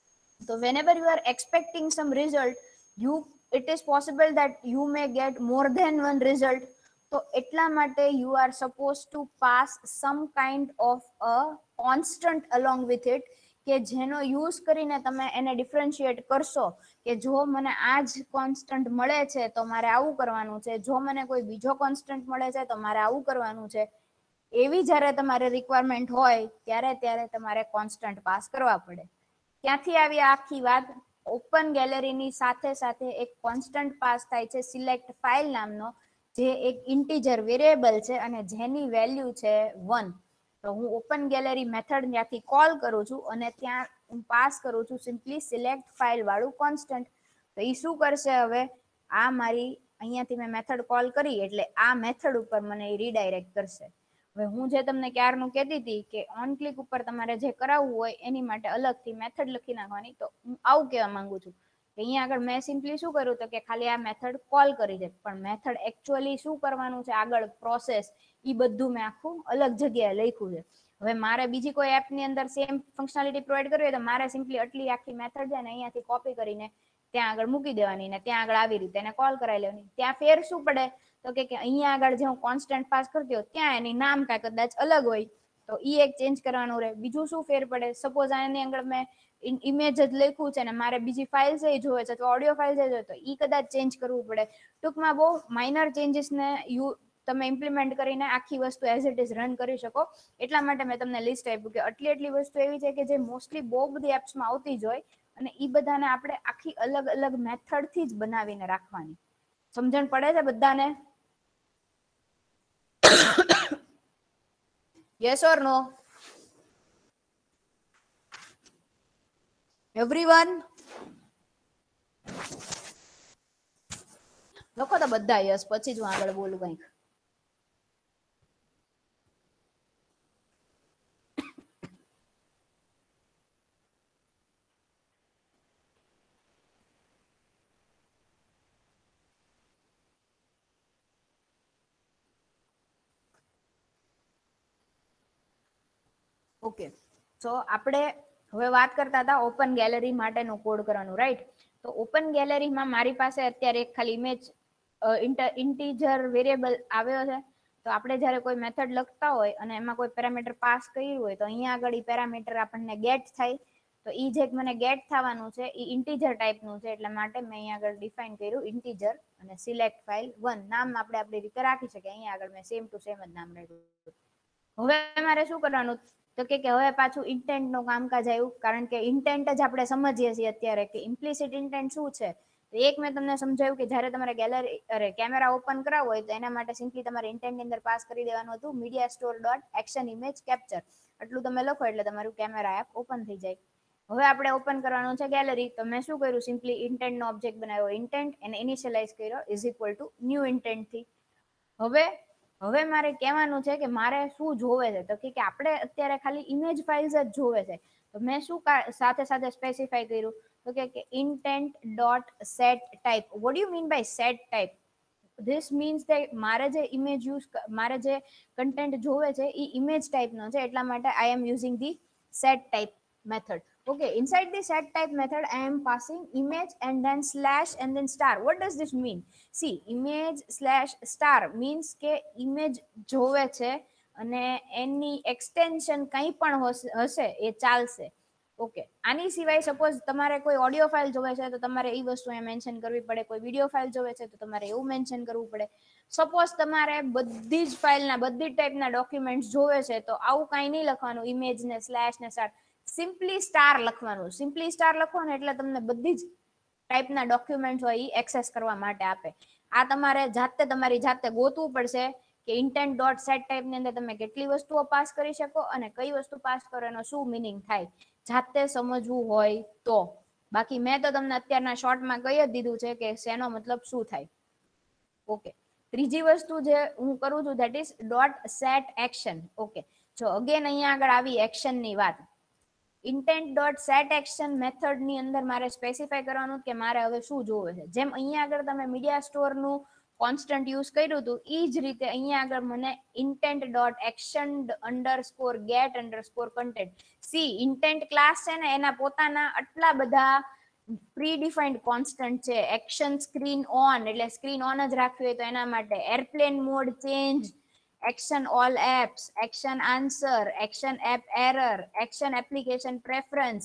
So whenever you are expecting some result, you it is possible that you may get more than one result. તો એટલા માટે you are supposed to pass some kind of a constant along with it, કે જેનો યુઝ કરીને તમે એને ડિફરન્શિએટ કરશો કે જો મને આ જ કોન્સ્ટન્ટ મળે છે તો મારે આવું કરવાનું છે, જો મને કોઈ બીજો કોન્સ્ટન્ટ મળે છે તો મારે આવું કરવાનું છે. એવી જ્યારે તમારે રિક્વાયરમેન્ટ હોય ત્યારે ત્યારે તમારે કોન્સ્ટન્ટ પાસ કરવા પડે. ક્યાંથી આવી આખી વાત? ઓપન ગેલેરીની સાથે સાથે એક કોન્સ્ટન્ટ પાસ થાય છે સિલેક્ટ ફાઇલ નામનો, જે એક ઇન્ટીજર વેરિયેબલ છે અને જેની વેલ્યુ છે વન. તો હું ઓપન ગેલેરી મેથડ ત્યાંથી કોલ કરું છું અને ત્યાં હું પાસ કરું છું સિમ્પલી સિલેક્ટ ફાઇલ વાળું કોન્સ્ટન્ટ. તો એ શું કરશે, હવે આ મારી અહીંયાથી મેં મેથડ કોલ કરી એટલે આ મેથડ ઉપર મને એ રીડાયરેક્ટ કરશે. હવે હું જે તમને ક્યારનું કહેતી હતી કે ઓન ક્લિક ઉપર તમારે જે કરાવવું હોય એની માટે અલગથી મેથડ લખી નાખવાની, તો હું આવું કહેવા માંગુ છું કે અહીંયા આગળ મેં સિમ્પલી શું કર્યું તો કે ખાલી આ મેથડ કોલ કરી છે, પણ મેથડ એકચ્યુઅલી શું કરવાનું છે આગળ પ્રોસેસ એ બધું મેં આખું અલગ જગ્યાએ લખ્યું છે. હવે મારે બીજી કોઈ એપની અંદર સેમ ફંક્શનાલિટી પ્રોવાઈડ કરવી હોય તો મારે સિમ્પલી આટલી આખી મેથડ છે ને અહીંયાથી કોપી કરીને ત્યાં આગળ મૂકી દેવાની ને ત્યાં આગળ આવી રીતે એને કોલ કરાવી લેવાની. ત્યાં ફેર શું પડે તો કે અહીંયા આગળ જે હું કોન્સ્ટન્ટ પાસ કરતી હોઉં ત્યાં એની નામ કાંઈ કદાચ અલગ હોય તો એ એક ચેન્જ કરવાનું રહે. બીજું શું ફેર પડે, સપોઝ આની આગળ મેં ઇમેજ જ લખ્યું છે ને મારે બીજી ફાઇલ છે એ જોવે છે તો ઓડિયો ફાઇલ છે તો એ કદાચ ચેન્જ કરવું પડે. ટૂંકમાં બહુ માઇનર ચેન્જીસને યુ તમે ઇમ્પ્લિમેન્ટ કરીને આખી વસ્તુ એઝ ઇટ ઇઝ રન કરી શકો. એટલા માટે મેં તમને લિસ્ટ આપ્યું કે આટલી આટલી વસ્તુ એવી છે કે જે મોસ્ટલી બહુ બધી એપ્સમાં આવતી જ હોય અને એ બધાને આપણે આખી અલગ અલગ મેથડથી જ બનાવીને રાખવાની. સમજણ પડે છે બધાને? Yes or no? Everyone? લખો તો બધા યસ, પછી જ હું આગળ બોલું કંઈક. ઓકે, સો આપણે હવે વાત કરતા હતા ઓપન ગેલેરી માટેનો કોડ કરવાનું, રાઈટ? તો ઓપન ગેલેરીમાં મારી પાસે અત્યારે એક ખાલી ઇમેજ ઇન્ટીજર વેરિયેબલ આવ્યો છે, તો આપણે જ્યારે કોઈ મેથડ લખતા હોય અને એમાં કોઈ પેરામીટર પાસ કર્યું હોય તો અહીંયા આગળ ઈ પેરામીટર આપણને ગેટ થાય, તો ઈ જે મને ગેટ થવાનું છે ઈ ઇન્ટીજર ટાઈપનું છે, એટલા માટે મેં અહીંયા આગળ ડિફાઇન કર્યું ઇન્ટીજર અને સિલેક્ટ ફાઇલ વન. નામ આપણે આપણી રીતે રાખી શકીએ, અહીંયા આગળ મેં સેમ ટુ સેમ જ નામ રાખ્યું. હવે મારે શું કરવાનું તો કે હવે પાછું ઇન્ટેન્ટ નું કામકાજ આવ્યું, કારણ કે ઇન્ટેન્ટ જ આપણે સમજીએ છીએ અત્યારે કે ઇમ્પ્લિસિટ ઇન્ટેન્ટ શું છે. એક મેં તમને સમજાવ્યું કે જ્યારે તમારે ગેલેરી અરે કેમેરા ઓપન કરાવવો હોય તો એના માટે સિમ્પલી તમારે ઇન્ટેન્ટ ની અંદર પાસ કરી દેવાનું હતું media store dot action image capture. આટલું તમે લખો એટલે તમારું કેમેરા એપ ઓપન થઈ જાય. હવે આપણે ઓપન કરવાનું છે ગેલેરી, તો મેં શું કર્યું સિમ્પલી ઇન્ટેન્ટ નો ઓબ્જેક્ટ બનાવ્યો ઇન્ટેન્ટ એને ઇનિશિયલાઇઝ કર્યો is equal to new intent થી. હવે હવે મારે કહેવાનું છે કે મારે શું જોવે છે, તો કે આપણે અત્યારે ખાલી ઇમેજ ફાઇલ્સ જ જોવે છે, તો મેં શું સાથે સાથે સ્પેસિફાઈ કર્યું તો કે intent dot set type. What you mean by set type? This means that મારે જે ઇમેજ યુઝ મારે જે કન્ટેન્ટ જોવે છે એ ઇમેજ ટાઈપનો છે, એટલા માટે I am using the set type method. Okay, inside the set type method I am passing image and then slash and then star. What does this mean? See, image slash star means કે image જોવે છે અને એની એક્સટેન્શન કંઈ પણ હશે એ ચાલશે. ઓકે, આની સિવાય સપોઝ તમારે કોઈ ઓડિયો ફાઇલ જોવે છે તો તમારે એ વસ્તુ અહીંયા મેન્શન કરવી પડે, કોઈ વિડીયો ફાઇલ જોવે છે તો તમારે એવું મેન્શન કરવું પડે. સપોઝ તમારે બધી જ ફાઇલના બધી જ ટાઈપના ડોક્યુમેન્ટ્સ જોવે છે તો આવું કાંઈ નહીં લખવાનું ઇમેજ ને સ્લેશ ને સ્ટાર, સિમ્પલી સ્ટાર લખવાનું. સિમ્પલી સ્ટાર લખો ને એટલે તમને બધી જ ટાઈપના ડોક્યુમેન્ટ હોય એ એક્સેસ કરવા માટે આપે. આ તમારે જાતે તમારી જાતે ગોતવું પડશે કે ઇન્ટેન્ટ ડોટ સેટ ટાઈપ ની અંદર તમે કેટલી વસ્તુઓ પાસ કરી શકો અને કઈ વસ્તુ પાસ કરો એનો શું મિનિંગ થાય, જાતે સમજવું હોય તો. બાકી મેં તો તમને અત્યારના શોર્ટમાં કહી જ દીધું છે કે શેનો મતલબ શું થાય. ઓકે, ત્રીજી વસ્તુ જે હું કરું છું that is dot set action. Okay, જો અગેન અહીંયા આગળ આવી એક્શન ની વાત. Intent dot set action method ની અંદર મારે સ્પેસિફાઈ કરવાનું કે મારે હવે શું જોવે છે. જેમ અહીંયા આગળ તમે મીડિયા સ્ટોર નું કોન્સ્ટન્ટ યુઝ કર્યું હતું એ જ રીતે અહીંયા આગળ મને intent dot action underscore get underscore content. See, intent class છે ને એના પોતાના આટલા બધા પ્રી ડિફાઇન્ડ કોન્સ્ટન્ટ છે. એક્શન સ્ક્રીન ઓન એટલે સ્ક્રીન ઓન જ રાખવી હોય તો એના માટે, airplane mode change, action all apps, action answer, action app error, action application preference,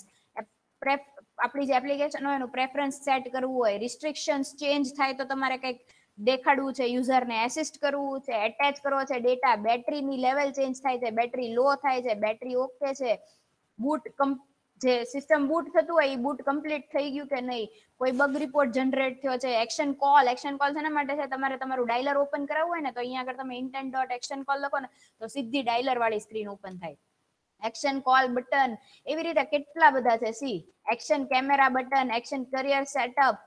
આપણી જે એપ્લિકેશન હોય એનું પ્રેફરન્સ સેટ કરવું હોય, રિસ્ટ્રિક્શન્સ ચેન્જ થાય તો તમારે કંઈક દેખાડવું છે યુઝરને, એસિસ્ટ કરવું છે, એટેચ કરવો છે ડેટા, બેટરીની લેવલ ચેન્જ થાય છે, બેટરી લો થાય છે, બેટરી ઓકે છે, બૂટ જે સિસ્ટમ બૂટ થતું હોય એ બૂટ કમ્પ્લીટ થઈ ગયું કે નહીં, કોઈ બગ રિપોર્ટ જનરેટ થયો છે, એક્શન કોલ. એક્શન કોલ શેના માટે છે? તમારે તમારું ડાયલર ઓપન કરાવવું હોય ને તો અહીંયા આગળ તમે ઇન્ટેન્ટ ડોટ એક્શન કોલ લખો ને તો સીધી ડાયલર વાળી સ્ક્રીન ઓપન થાય. એક્શન કોલ બટન, એવી રીતે કેટલા બધા છે. See, action camera button, action carrier setup,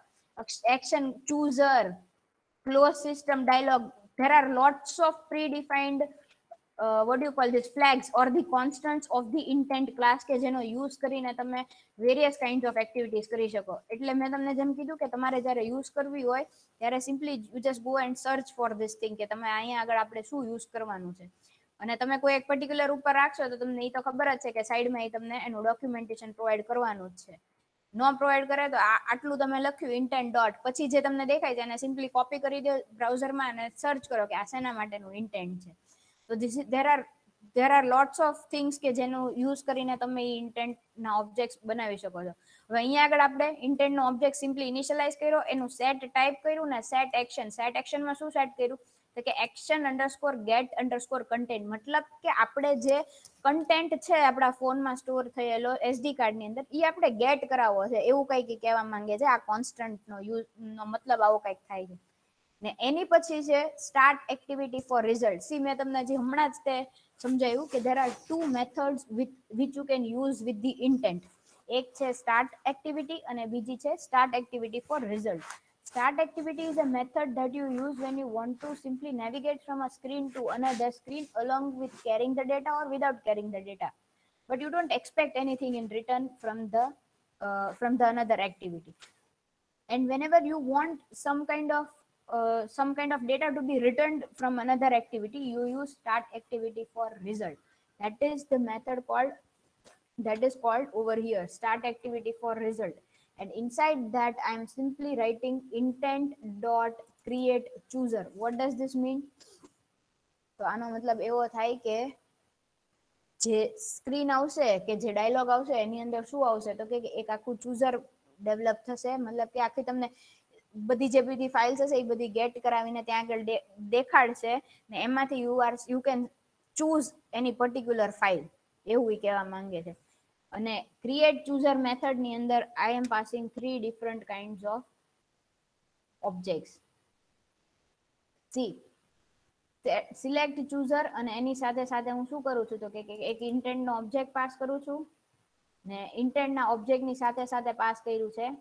action chooser, close system dialog. There are lots of predefined uh, what do you call this flags or the constants of the intent class કે જેનો યુઝ કરીને તમે વેરિયસ કાઇન્ડ ઓફ એક્ટિવિટીઝ કરી શકો. એટલે મેં તમને જેમ કીધું કે તમારે જ્યારે યુઝ કરવી હોય ત્યારે simply you just go and search for this thing કે તમે અહીંયા આગળ આપણે શું યુઝ કરવાનું છે. અને તમે કોઈ એક પર્ટિક્યુલર ઉપર રાખશો તો તમને એ તો ખબર જ છે કે સાઈડમાં એ તમને એનું ડોક્યુમેન્ટેશન પ્રોવાઈડ કરવાનું જ છે. નો પ્રોવાઈડ કરે તો આટલું તમે લખ્યું ઇન્ટેન્ટ ડોટ, પછી જે તમને દેખાય છે એને સિમ્પલી કોપી કરી દો બ્રાઉઝરમાં અને સર્ચ કરો કે આ શેના માટેનું ઇન્ટેન્ટ છે. તો this is there are there are lots of things કે જેનો યુઝ કરીને તમે ઇન્ટેન્ટના ઓબ્જેક્ટ્સ બનાવી શકો છો. હવે અહીંયા આગળ આપણે ઇન્ટેન્ટનો ઓબ્જેક્ટ સિમ્પલી ઇનિશિયલાઇઝ કર્યો, એનું સેટ ટાઈપ કર્યું ને સેટ એક્શન. સેટ એક્શનમાં શું સેટ કર્યું તો કે action underscore get underscore content. મતલબ કે આપણે જે કન્ટેન્ટ છે આપણા ફોનમાં સ્ટોર થયેલો એસડી કાર્ડની અંદર એ આપણે ગેટ કરાવવો છે, એવું કંઈક કહેવા માંગે છે. આ કોન્સ્ટન્ટનો યુઝ નો મતલબ આવો કંઈક થાય છે. ને એની પછી છે start activity for result. See, મેં તમને જે હમણાં જ તે સમજાયું કે there are two methods with which you can use with the intent. એક છે સ્ટાર્ટ એક્ટિવિટી અને બીજી છે start activity for result. Start activity is a method that you use when you want to simply navigate from a screen to another screen along with carrying the data or without carrying the data. But you don't expect anything in return from the uh, from the another activity. And whenever you want some kind of uh, some kind of data to be returned from another activity, you use start activity for result. That is the method called that is called over here start activity for result. and inside that I am simply writing intent dot create chooser. What does this mean? તો આનો મતલબ એવો થાય કે જે સ્ક્રીન આવશે કે જે ડાયલોગ આવશે એની અંદર શું આવશે તો કે એક આખું ચૂઝર ડેવલપ થશે, મતલબ કે આખી તમને બધી જે બધી ફાઇલ્સ હશે એ બધી ગેટ કરાવીને ત્યાં આગળ દેખાડશે ને એમાંથી you are you can choose any particular file, એવું એ કહેવા માંગે છે. અને ક્રિએટ ચૂઝર મેથડ ની અંદર I am passing three different kinds of objects. See select chooser અને એની સાથે સાથે હું શું કરું છું તો કે એક ઇન્ટેન્ટ નો ઓબ્જેક્ટ પાસ કરું છું ને ઇન્ટેન્ટ ના ઓબ્જેક્ટ ની સાથે સાથે પાસ કર્યું છે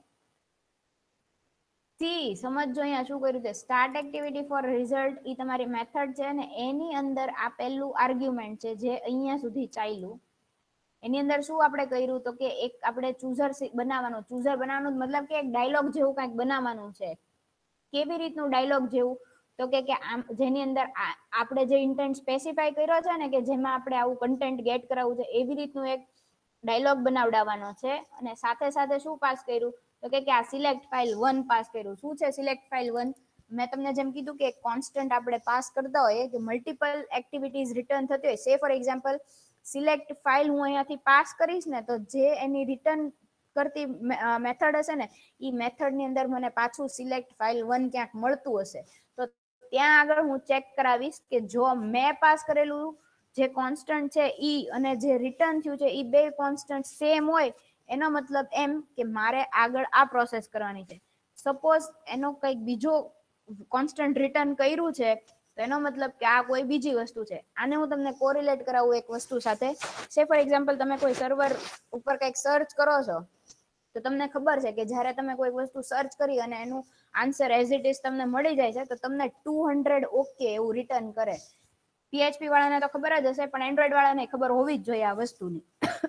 સી. સમજો અહીંયા શું કર્યું છે, સ્ટાર્ટ એક્ટિવિટી ફોર રિઝલ્ટ એ તમારી મેથડ છે ને એની અંદર આ પહેલું આર્ગ્યુમેન્ટ છે જે અહીંયા સુધી ચાલ્યું. એની અંદર શું આપણે કર્યું તો કે એક આપણે ચૂઝર બનાવવાનું, ચૂઝર બનાવવાનું મતલબ કે એક ડાયલોગ જેવું કંઈક બનાવવાનું છે. કેવી રીતનું ડાયલોગ જેવું તો કે કે આમ જેની અંદર આપણે જે ઇન્ટેન્ટ સ્પેસિફાઈ કર્યો છે ને કે જેમાં આપણે આવું કન્ટેન્ટ ગેટ કરાવવું છે એવી રીતનું એક ડાયલોગ બનાવડાવવાનો છે. અને સાથે સાથે શું પાસ કર્યું તો કે આ સિલેક્ટ ફાઇલ વન પાસ કર્યું. શું છે સિલેક્ટ ફાઇલ વન? મેં તમને જેમ કીધું કે કોન્સ્ટન્ટ આપણે પાસ કરતા હોઈએ કે મલ્ટિપલ એક્ટિવિટીઝ રિટર્ન થતી હોય, સે ફોર એક્ઝામ્પલ સિલેક્ટ ફાઇલ હું અહીંયાથી પાસ કરીશ ને તો જે એની રિટર્ન કરતી મેથડ હશે ને એ મેથડ ની અંદર મને પાછું સિલેક્ટ ફાઇલ વન ક્યાંક મળતું હશે તો ત્યાં આગળ હું ચેક કરાવીશ કે જો મેં પાસ કરેલું જે કોન્સ્ટન્ટ છે ઈ અને જે રિટર્ન થયું છે એ બે કોન્સ્ટન્ટ સેમ હોય, એનો મતલબ એમ કે મારે આગળ આ પ્રોસેસ કરવાની છે. સપોઝ એનો કંઈક બીજો કોન્સ્ટન્ટ રિટર્ન કર્યું છે તો એનો મતલબ કે આ કોઈ બીજી વસ્તુ છે. આને હું તમને કોરિલેટ કરાવું એક વસ્તુ સાથે. સે ફોર એક્ઝામ્પલ તમે કોઈ સર્વર ઉપર કંઈક સર્ચ કરો છો તો તમને ખબર છે કે જ્યારે તમે કોઈ વસ્તુ સર્ચ કરી અને એનું આન્સર એઝ ઇટ ઇઝ તમને મળી જાય છે તો તમને ટુ હંડ્રેડ ઓકે એવું રિટર્ન કરે. પીએચપી વાળાને તો ખબર જ હશે પણ એન્ડ્રોઈડ વાળાને ખબર હોવી જ જોઈએ આ વસ્તુની.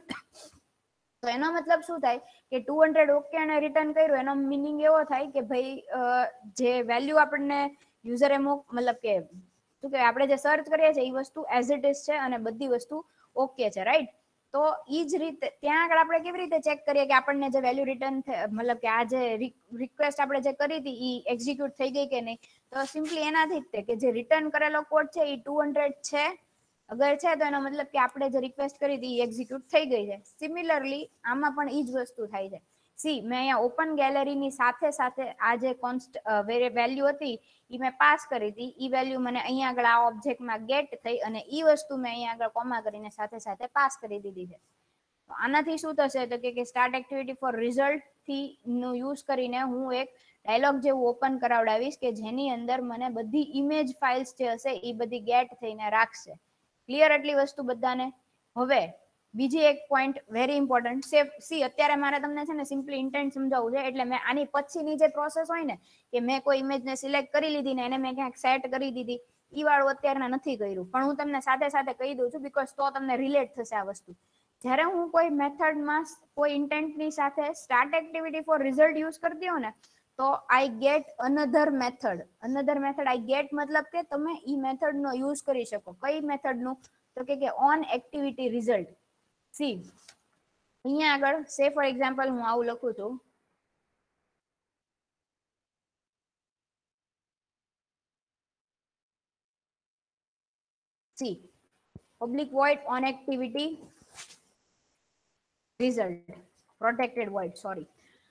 તો એનો મતલબ શું થાય કે ટુ હંડ્રેડ ઓકે અને રિટર્ન કર્યું એનો મિનિંગ એવો થાય કે ભાઈ જે વેલ્યુ આપણને યુઝરે મતલબ કે શું કે આપણે જે સર્ચ કરીએ છીએ એ વસ્તુ એઝ ઇટ ઇઝ છે અને બધી વસ્તુ ઓકે છે, રાઈટ? તો ઈ જ રીતે ત્યાં આગળ આપણે કેવી રીતે ચેક કરીએ કે આપણને જે વેલ્યુ રિટર્ન મતલબ કે આ જે રિક્વેસ્ટ આપણે જે કરી હતી એ એક્ઝિક્યુટ થઈ ગઈ કે નહીં, તો સિમ્પલી એનાથી જ કે જે રિટર્ન કરેલો કોડ છે એ ટુ હંડ્રેડ છે, અગર છે તો એનો મતલબ કે આપણે જે રિક્વેસ્ટ કરી હતી એ એક્ઝિક્યુટ થઈ ગઈ છે. સિમિલરલી આમાં પણ ઈ જ વસ્તુ થાય છે. સી મેં અહીંયા ઓપન ગેલેરીની સાથે સાથે આ જે કોન્સ્ટ વેલ્યુ હતી એ મેં પાસ કરી હતી, ઈ વેલ્યુ મને અહીંયા આગળ આ ઓબ્જેક્ટમાં ગેટ થઈ અને ઈ વસ્તુ મેં અહીંયા આગળ કોમા કરીને સાથે સાથે પાસ કરી દીધી છે. તો આનાથી શું થશે તો કે સ્ટાર્ટ એક્ટિવિટી ફોર રિઝલ્ટ થી નો યુઝ કરીને હું એક ડાયલોગ જેવું ઓપન કરાવડાવીશ કે જેની અંદર મને બધી ઇમેજ ફાઇલ્સ જે હશે એ બધી ગેટ થઈને રાખશે. ક્લિયર એટલી વસ્તુ બધાને? હવે બીજી એક પોઈન્ટ વેરી ઇમ્પોર્ટન્ટ છે. સી અત્યારે મારે તમને છે ને સિમ્પલી ઇન્ટેન્ટ સમજાવવું છે એટલે મેં આની પછીની જે પ્રોસેસ હોય ને કે મેં કોઈ ઇમેજને સિલેક્ટ કરી લીધી ને એને મેં ક્યાંક સેટ કરી દીધી ઈ વાળું અત્યારે નથી કર્યું, પણ હું તમને સાથે સાથે કહી દઉં છું બીકોઝ તો તમને રિલેટ થશે આ વસ્તુ. જ્યારે હું કોઈ મેથડમાં કોઈ ઇન્ટેન્ટની સાથે start activity for result use કરતી હોઉં ને તો I get another method. Another method I get મતલબ કે તમે ઈ મેથડનો યુઝ કરી શકો. કઈ મેથડનું તો કે ઓન એક્ટિવિટી રિઝલ્ટ. સી અહીંયા આગળ સે ફોર એક્ઝામ્પલ હું આવું લખું છું see public void on activity result protected void sorry.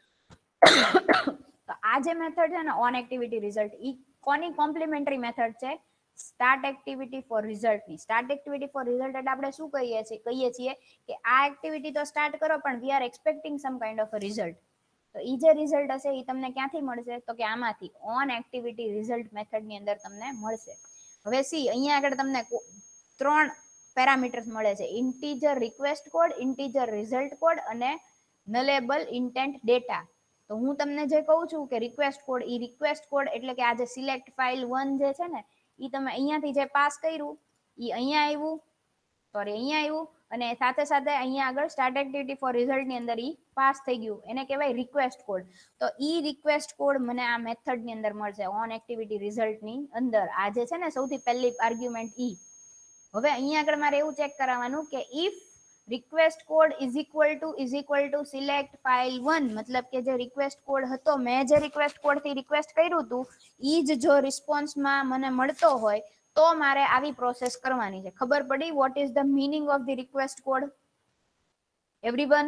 તો આ જે મેથડ છે ને ઓન એક્ટિવિટી રિઝલ્ટ ઈ કોની કોમ્પ્લિમેન્ટરી મેથડ છે? સ્ટાર્ટ એક્ટિવિટી ફોર રિઝલ્ટ ની. સ્ટાર્ટ એક્ટિવિટી ફોર રિઝલ્ટ એટલે આપણે શું કહીએ છીએ કહીએ છીએ કે આ એક્ટિવિટી તો સ્ટાર્ટ કરો પણ we are expecting some kind of a result. તો ઈ જે રિઝલ્ટ હશે એ તમને ક્યાંથી મળશે તો કે આમાંથી ઓન એક્ટિવિટી રિઝલ્ટ મેથડ ની અંદર તમને મળશે. હવે સી અહીંયા આગળ તમને ત્રણ પેરામીટર્સ મળે છે, integer request code, integer result code અને નલેબલ ઇન્ટેન્ટ ડેટા. તો હું તમને જે કહું છું કે રિક્વેસ્ટ કોડ, ઈ રિક્વેસ્ટ કોડ એટલે કે આ જે સિલેક્ટ ફાઇલ વન જે છે ને ઈ તમે અહીંયાથી જે પાસ કર્યું ઈ અહીંયા આવ્યું સોરી અહીંયા આવ્યું અને સાથે સાથે અહીંયા આગળ સ્ટાર્ટ એક્ટિવિટી ફોર રિઝલ્ટ ની અંદર ઈ પાસ થઈ ગયું, એને કહેવાય રિક્વેસ્ટ કોડ. તો ઈ રિક્વેસ્ટ કોડ મને આ મેથડ ની અંદર મળશે ઓન એક્ટિવિટી રિઝલ્ટ ની અંદર. આ જે છે ને સૌથી પહેલી આર્ગ્યુમેન્ટ ઈ. હવે અહીંયા આગળ મારે એવું ચેક કરાવવાનું કે if request code is equal to is equal to select file one, મતલબ કે જે રિક્વેસ્ટ કોડ હતો, મેં જે રિક્વેસ્ટ કોડ થી રિક્વેસ્ટ કર્યું હતું ઈ જ જો રિસ્પોન્સમાં મને મળતો હોય તો મારે આવી પ્રોસેસ કરવાની છે. ખબર પડી what is the meaning of the request code? Everyone?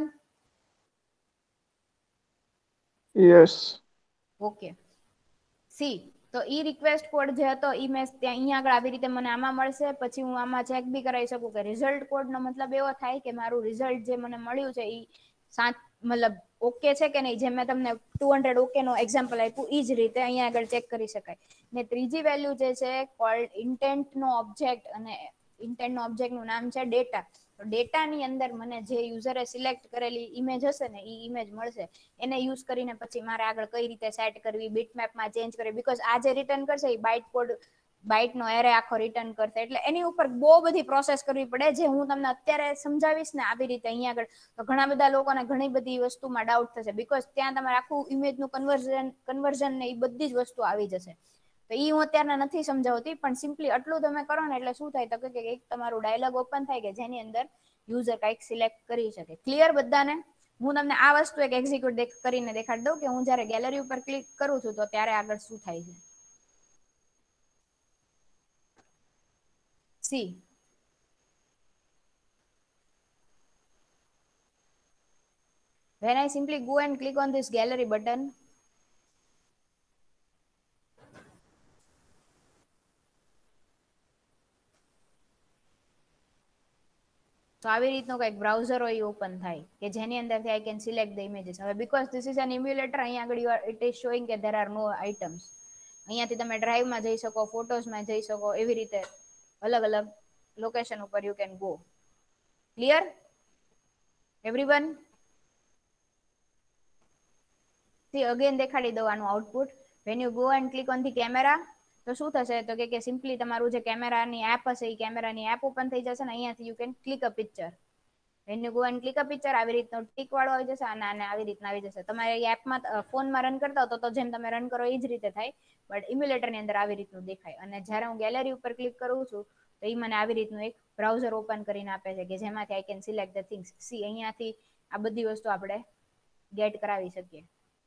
Yes. Okay, see તો ઈ રિક્વેસ્ટ કોડ જે હતો ઈ મેં ત્યાં અહીંયા આગળ આવી રીતે મને આમાં મળશે, પછી હું આમાં ચેક બી કરાવી શકું કે રિઝલ્ટ કોડનો મતલબ એવો થાય કે મારું રિઝલ્ટ જે મને મળ્યું છે ઈ સાત મતલબ ઓકે છે કે નહીં, જેમ મેં તમને ટુ હંડ્રેડ ઓકે નો એક્ઝામ્પલ આપ્યું ઈ જ રીતે અહીંયા આગળ ચેક કરી શકાય. ને ત્રીજી વેલ્યુ જે છે કોલ્ડ ઇન્ટેન્ટ નો ઓબ્જેક્ટ, અને ઇન્ટેન્ટ નો ઓબ્જેક્ટ નું નામ છે ડેટા. તો ડેટાની અંદર મને જે યુઝરે સિલેક્ટ કરેલી ઇમેજ હશે ને ઈ ઇમેજ મળશે. એને યુઝ કરીને પછી મારે આગળ કઈ રીતે સેટ કરવી, બીટમેપમાં ચેન્જ કરવી, બીકોઝ આ જે રિટર્ન કરશે એ બાઇટ કોડ બાઇટ નો એરે આખો રિટર્ન કરશે, એટલે એની ઉપર બહુ બધી પ્રોસેસ કરવી પડે જે હું તમને અત્યારે સમજાવીશ ને આવી રીતે અહીંયા આગળ. તો ઘણા બધા લોકોને ઘણી બધી વસ્તુમાં ડાઉટ થશે, બીકોઝ ત્યાં તમારે આખું ઇમેજનું કન્વર્ઝન કન્વર્ઝન ને એ બધી જ વસ્તુ આવી જશે. તો એ હું અત્યારે નથી સમજાવતી, પણ સિમ્પલી આટલું તમે કરો ને એટલે શું થાય તો કે એક તમારું ડાયલોગ ઓપન થાય કે જેની અંદર યુઝર કંઈક સિલેક્ટ કરી શકે. ક્લિયર બધાને? હું તમને આ વસ્તુ એક એક્ઝિક્યુટ કરીને દેખાડી દઉં કે હું જ્યારે ગેલેરી ઉપર ક્લિક કરું છું તો ત્યારે આગળ શું થાય છે. See when I simply go and click on this gallery button, તો આવી રીતનું કંઈક બ્રાઉઝર હોય ઓપન થાય કે જેની અંદરથી I can select the images. હવે because this is an emulator, અહીંયા આગળ you are it is showing કે ધેર આર નો આઇટમ્સ. અહીંયાથી તમે ડ્રાઈવમાં જઈ શકો, ફોટોઝમાં જઈ શકો, એવી રીતે અલગ અલગ લોકેશન ઉપર you can go. Clear everyone? See again દેખાડી દઉં આનું output. When you go and click on the camera તો શું થશે તો કે સિમ્પલી તમારું જે કેમેરાની એપ હશે એ કેમેરાની એપ ઓપન થઈ જશે ને અહીંયાથી you can click a picture. When you go and click a picture આવી રીતનો ટીક વાળો આવી જશે અને આને આવી રીતના આવી જશે. તમારે એપમાં ફોનમાં રન કરતા હો તો જેમ તમે રન કરો એ જ રીતે થાય, બટ ઇમ્યુલેટરની અંદર આવી રીતનું દેખાય. અને જ્યારે હું ગેલેરી ઉપર ક્લિક કરું છું તો એ મને આવી રીતનું એક બ્રાઉઝર ઓપન કરીને આપે છે કે જેમાંથી I can select the things. See અહીંયાથી આ બધી વસ્તુ આપણે ગેટ કરાવી શકીએ.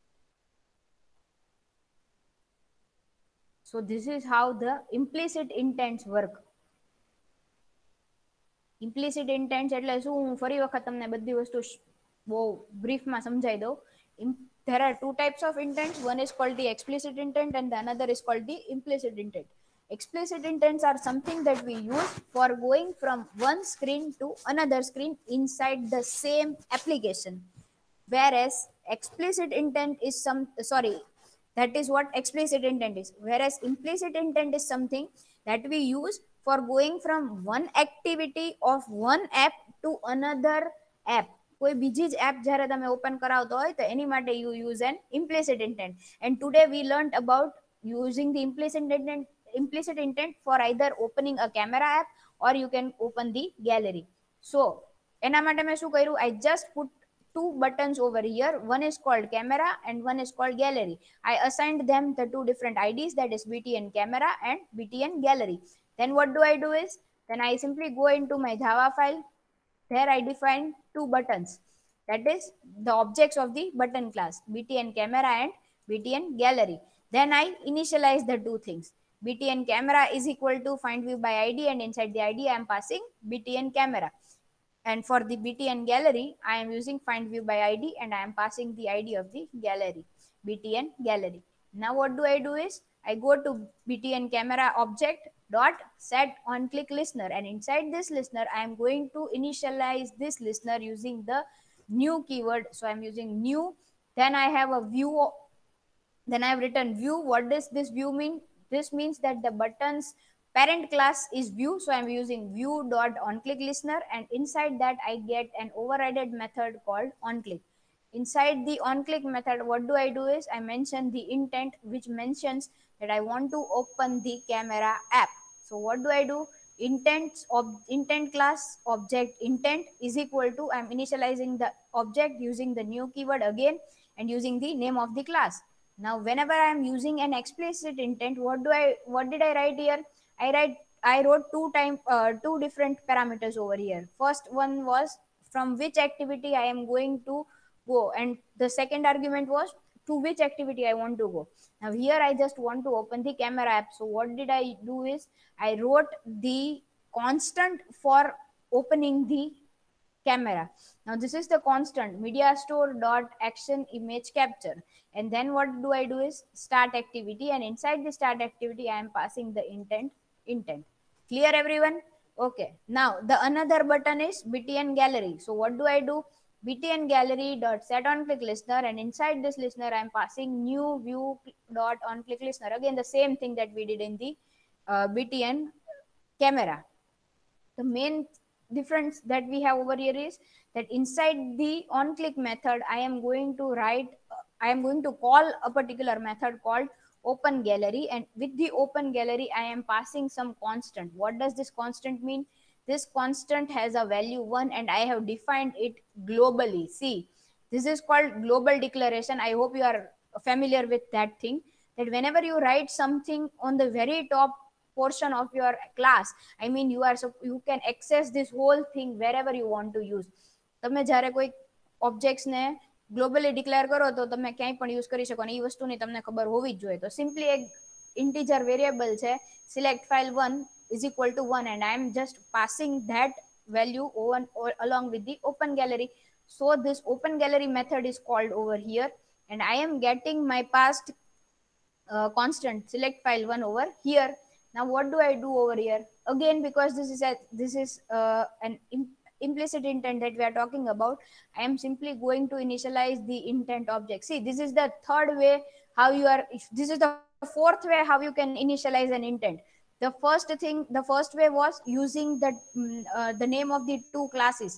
So this is how the implicit intents work. Implicit intents એટલે શું, હું ફરી વખત તમને બધી વસ્તુ બહુ બ્રીફમાં સમજાઈ દઉં. There are two types of intents. One is called the explicit intent and the another is called the implicit intent. Explicit intents are something that we use for going from one screen to another screen inside the same application. Whereas explicit intent is some sorry that is what explicit intent is, whereas implicit intent is something that we use for going from one activity of one app to another app. કોઈ બીજી જ એપ જ્યારે તમે ઓપન કરાવતો હોય તો એની માટે you use an implicit intent, and today we learned about using the implicit intent implicit intent for either opening a camera app or you can open the gallery. So એના માટે મેં શું કર્યું, I just put two buttons over here. One is called camera and one is called gallery. I assigned them the two different I Ds, that is B T N camera and B T N gallery. Then what do I do is, then I simply go into my Java file. There I define two buttons, that is the objects of the button class, B T N camera and B T N gallery. Then I initialize the two things. B T N camera is equal to find view by I D, and inside the I D I am passing B T N camera. And for the B T N gallery, I am using find view by I D and I am passing the I D of the gallery, B T N gallery. Now what do I do is, I go to B T N camera object dot set on click listener, and inside this listener I am going to initialize this listener using the new keyword. So I am using new. Then I have a view. Then I have written view. What does this view mean? This means that the buttons parent class is view, so I'm using view dot onClick listener, and inside that I get an overridden method called onClick. Inside the onClick method, what do I do is, I mention the intent which mentions that I want to open the camera app. So what do I do? Intent of intent class object intent is equal to, I'm initializing the object using the new keyword again and using the name of the class. Now whenever I am using an explicit intent, what do I what did I write here? I write I wrote two time uh, two different parameters over here. First one was from which activity I am going to go, and the second argument was to which activity I want to go. Now here I just want to open the camera app. So what did I do is I wrote the constant for opening the camera. Now this is the constant media store dot action image capture, and then what do I do is start activity, and inside the start activity I am passing the intent intent. Clear everyone? Okay. Now the another button is B T N gallery. So what do I do? B T N gallery dot set on click listener, and inside this listener I am passing new view dot on click listener. Again the same thing that we did in the uh, B T N camera. The main difference that we have over here is that inside the on click method I am going to write uh, I am going to call a particular method called open gallery, and with the open gallery I am passing some constant. What does this constant mean? This constant has a value one, and I have defined it globally. See, this is called global declaration. I hope you are familiar with that thing, that whenever you write something on the very top portion of your class, I mean you are so you can access this whole thing wherever you want to use. તમે જ્યારે કોઈ ઓબ્જેક્ટ્સ ને ગ્લોબલી ડિક્લેર કરો તો તમે ક્યાંય પણ યુઝ કરી શકો, ને એ વસ્તુની તમને ખબર હોવી જ જોઈએ. તો સિમ્પલી એક ઇન્ટીજર વેરિયેબલ છે select file one is equal to one, and I am just passing that value over, or along with the open gallery. So this open gallery method is called over here, and I am getting my past uh, constant select file one over here. Now what do I do over here? Again, because this is a this is uh, an im- implicit intent that we are talking about, I am simply going to initialize the intent object. See, this is the third way how you are this is the fourth way how you can initialize an intent. The first thing the first way was using the uh, the name of the two classes.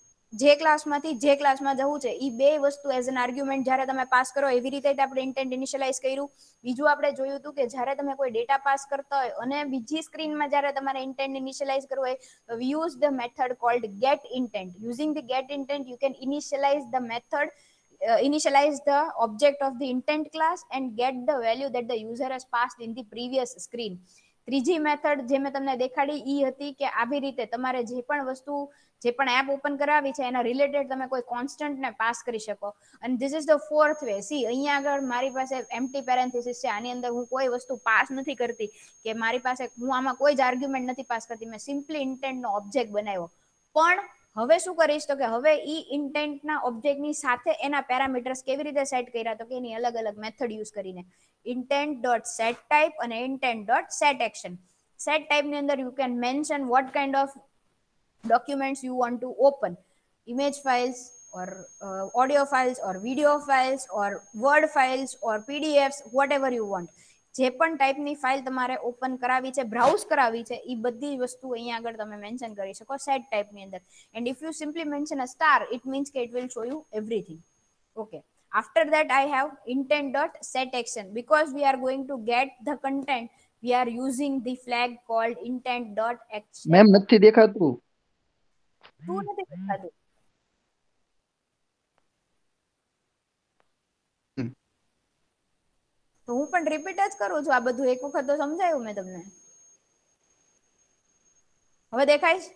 જે ક્લાસમાંથી જે ક્લાસમાં જવું છે એ બે વસ્તુ એઝ એન આર્ગ્યુમેન્ટ જ્યારે તમે પાસ કરો, એવી રીતે આપણે ઇન્ટેન્ટ ઇનિશિયલાઇઝ કર્યું. બીજું આપણે જોયું હતું કે જ્યારે તમે કોઈ ડેટા પાસ કરતા હોય અને બીજી સ્ક્રીનમાં જ્યારે તમારે ઇન્ટેન્ટ ઇનિશિયલાઇઝ કરવું હોય, તો we use the method called get intent. Using the get intent you can initialize the method uh, initialize the object of the intent class and get the value that the user has passed in the previous screen. ત્રીજી મેથડ જે મેં તમને દેખાડી એ હતી કે આવી રીતે તમારે જે પણ વસ્તુ જે પણ એપ ઓપન કરાવી છે એના રિલેટેડ તમે કોઈ કોન્સ્ટન્ટ ને પાસ કરી શકો. અને this is the fourth way. See અહીંયા આગળ મારી પાસે એમ્પ્ટી પેરેન્થેસિસ છે, આની અંદર હું કોઈ વસ્તુ પાસ નથી કરતી, કે મારી પાસે હું આમાં કોઈ જ આર્ગ્યુમેન્ટ નથી પાસ કરતી, મેં સિમ્પલી ઇન્ટેન્ટ નો ઓબ્જેક્ટ બનાવ્યો. પણ હવે શું કરીશ તો કે હવે ઈ ઇન્ટેન્ટના ઓબ્જેક્ટની સાથે એના પેરામીટર્સ કેવી રીતે સેટ કર્યા, તો કે એની અલગ અલગ મેથડ યુઝ કરીને intent dot set type અને intent dot set action. set type ની અંદર you can mention what kind of documents you want to open, image files or uh, audio files or video files or word files or P D Fs, whatever you want. જે પણ ટાઈપની ફાઇલ તમારે ઓપન કરાવી છે, બ્રાઉઝ કરાવી છે, એ બધી વસ્તુ અહીંયા આગળ તમે મેન્શન કરી શકો સેટ ટાઈપની અંદર. And if you simply mention a star, it means કે it will show you everything. Okay. After that I have intent dot set action. Because we are going to get the content, we are using the flag called intent dot action. Ma'am નથી દેખાતું. શું નથી દેખાતું? તો હું પણ રિપીટ જ કરું છું આ બધું, એક વખત તો સમજાયું મેં તમને. હવે દેખાય છે?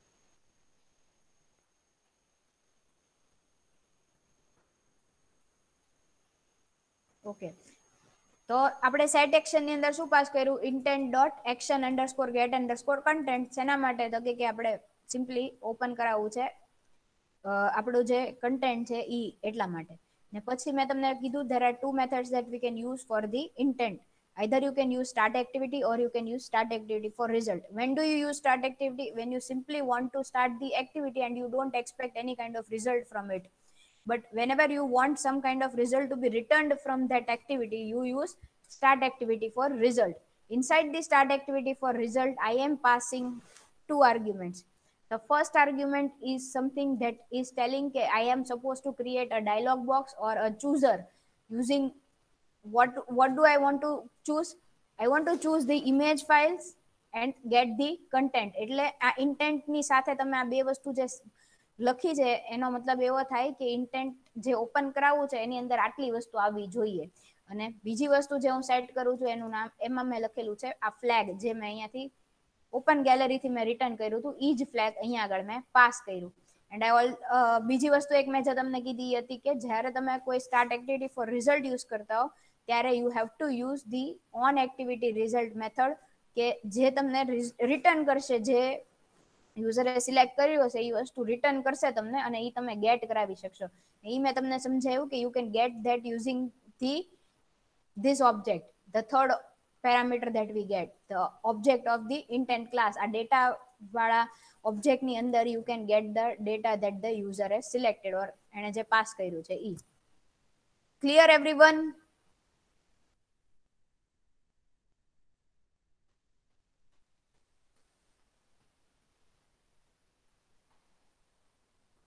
ઓકે. તો આપણે સેટ એક્શન ની અંદર શું પાસ કર્યું? Intent dot action underscore get underscore content. શેના માટે? તો કે આપણે સિમ્પલી ઓપન કરાવવું છે આપણું જે કન્ટેન્ટ છે ઈ, એટલા માટે. ને પછી મેં તમને કીધું there are two methods that we can use for the intent. Either you can use start activity or you can use start activity for result. When do you use start activity? When you simply want to start the activity and you don't expect any kind of result from it. But whenever you want some kind of result to be returned from that activity, you use start activity for result. Inside the start activity for result, I am passing two arguments. The first argument is something that is telling that I am supposed to create a dialog box or a chooser using what what do I want to choose? I want to choose the image files and get the content. એટલે આ intent ની સાથે તમે આ બે વસ્તુ જે લખી છે એનો મતલબ એવો થાય કે ઇન્ટેન્ટ જે ઓપન કરાવવું છે એની અંદર આટલી વસ્તુ આવવી જોઈએ. અને બીજી વસ્તુ જે હું સેટ કરું છું એનું નામ, એમાં મેં લખેલું છે આ ફ્લેગ, જે મેં અહીંયાથી ઓપન ગેલેરીથી મેં રિટર્ન કર્યું હતું, ઈ જ ફ્લેગ અહીંયા આગળ મેં પાસ કર્યું. એન્ડ આઈ ઓલ બીજી વસ્તુ એક મેં જે તમને કીધી એ હતી કે જ્યારે તમે કોઈ start activity for result use કરતા હો ત્યારે you have to use the on activity result method, કે જે તમને રિટર્ન કરશે, જે યુઝરે સિલેક્ટ કર્યું હશે એ વસ્તુ રિટર્ન કરશે તમને અને એ તમે ગેટ કરાવી શકશો. એ મેં તમને સમજાવ્યું કે you can get that using the this object, the third parameter that we get, the object of the intent class. આ ડેટા વાળા ઓબ્જેક્ટ ની અંદર you can get the data that the user has selected or એને જે પાસ કર્યું છે ઈ. Clear everyone?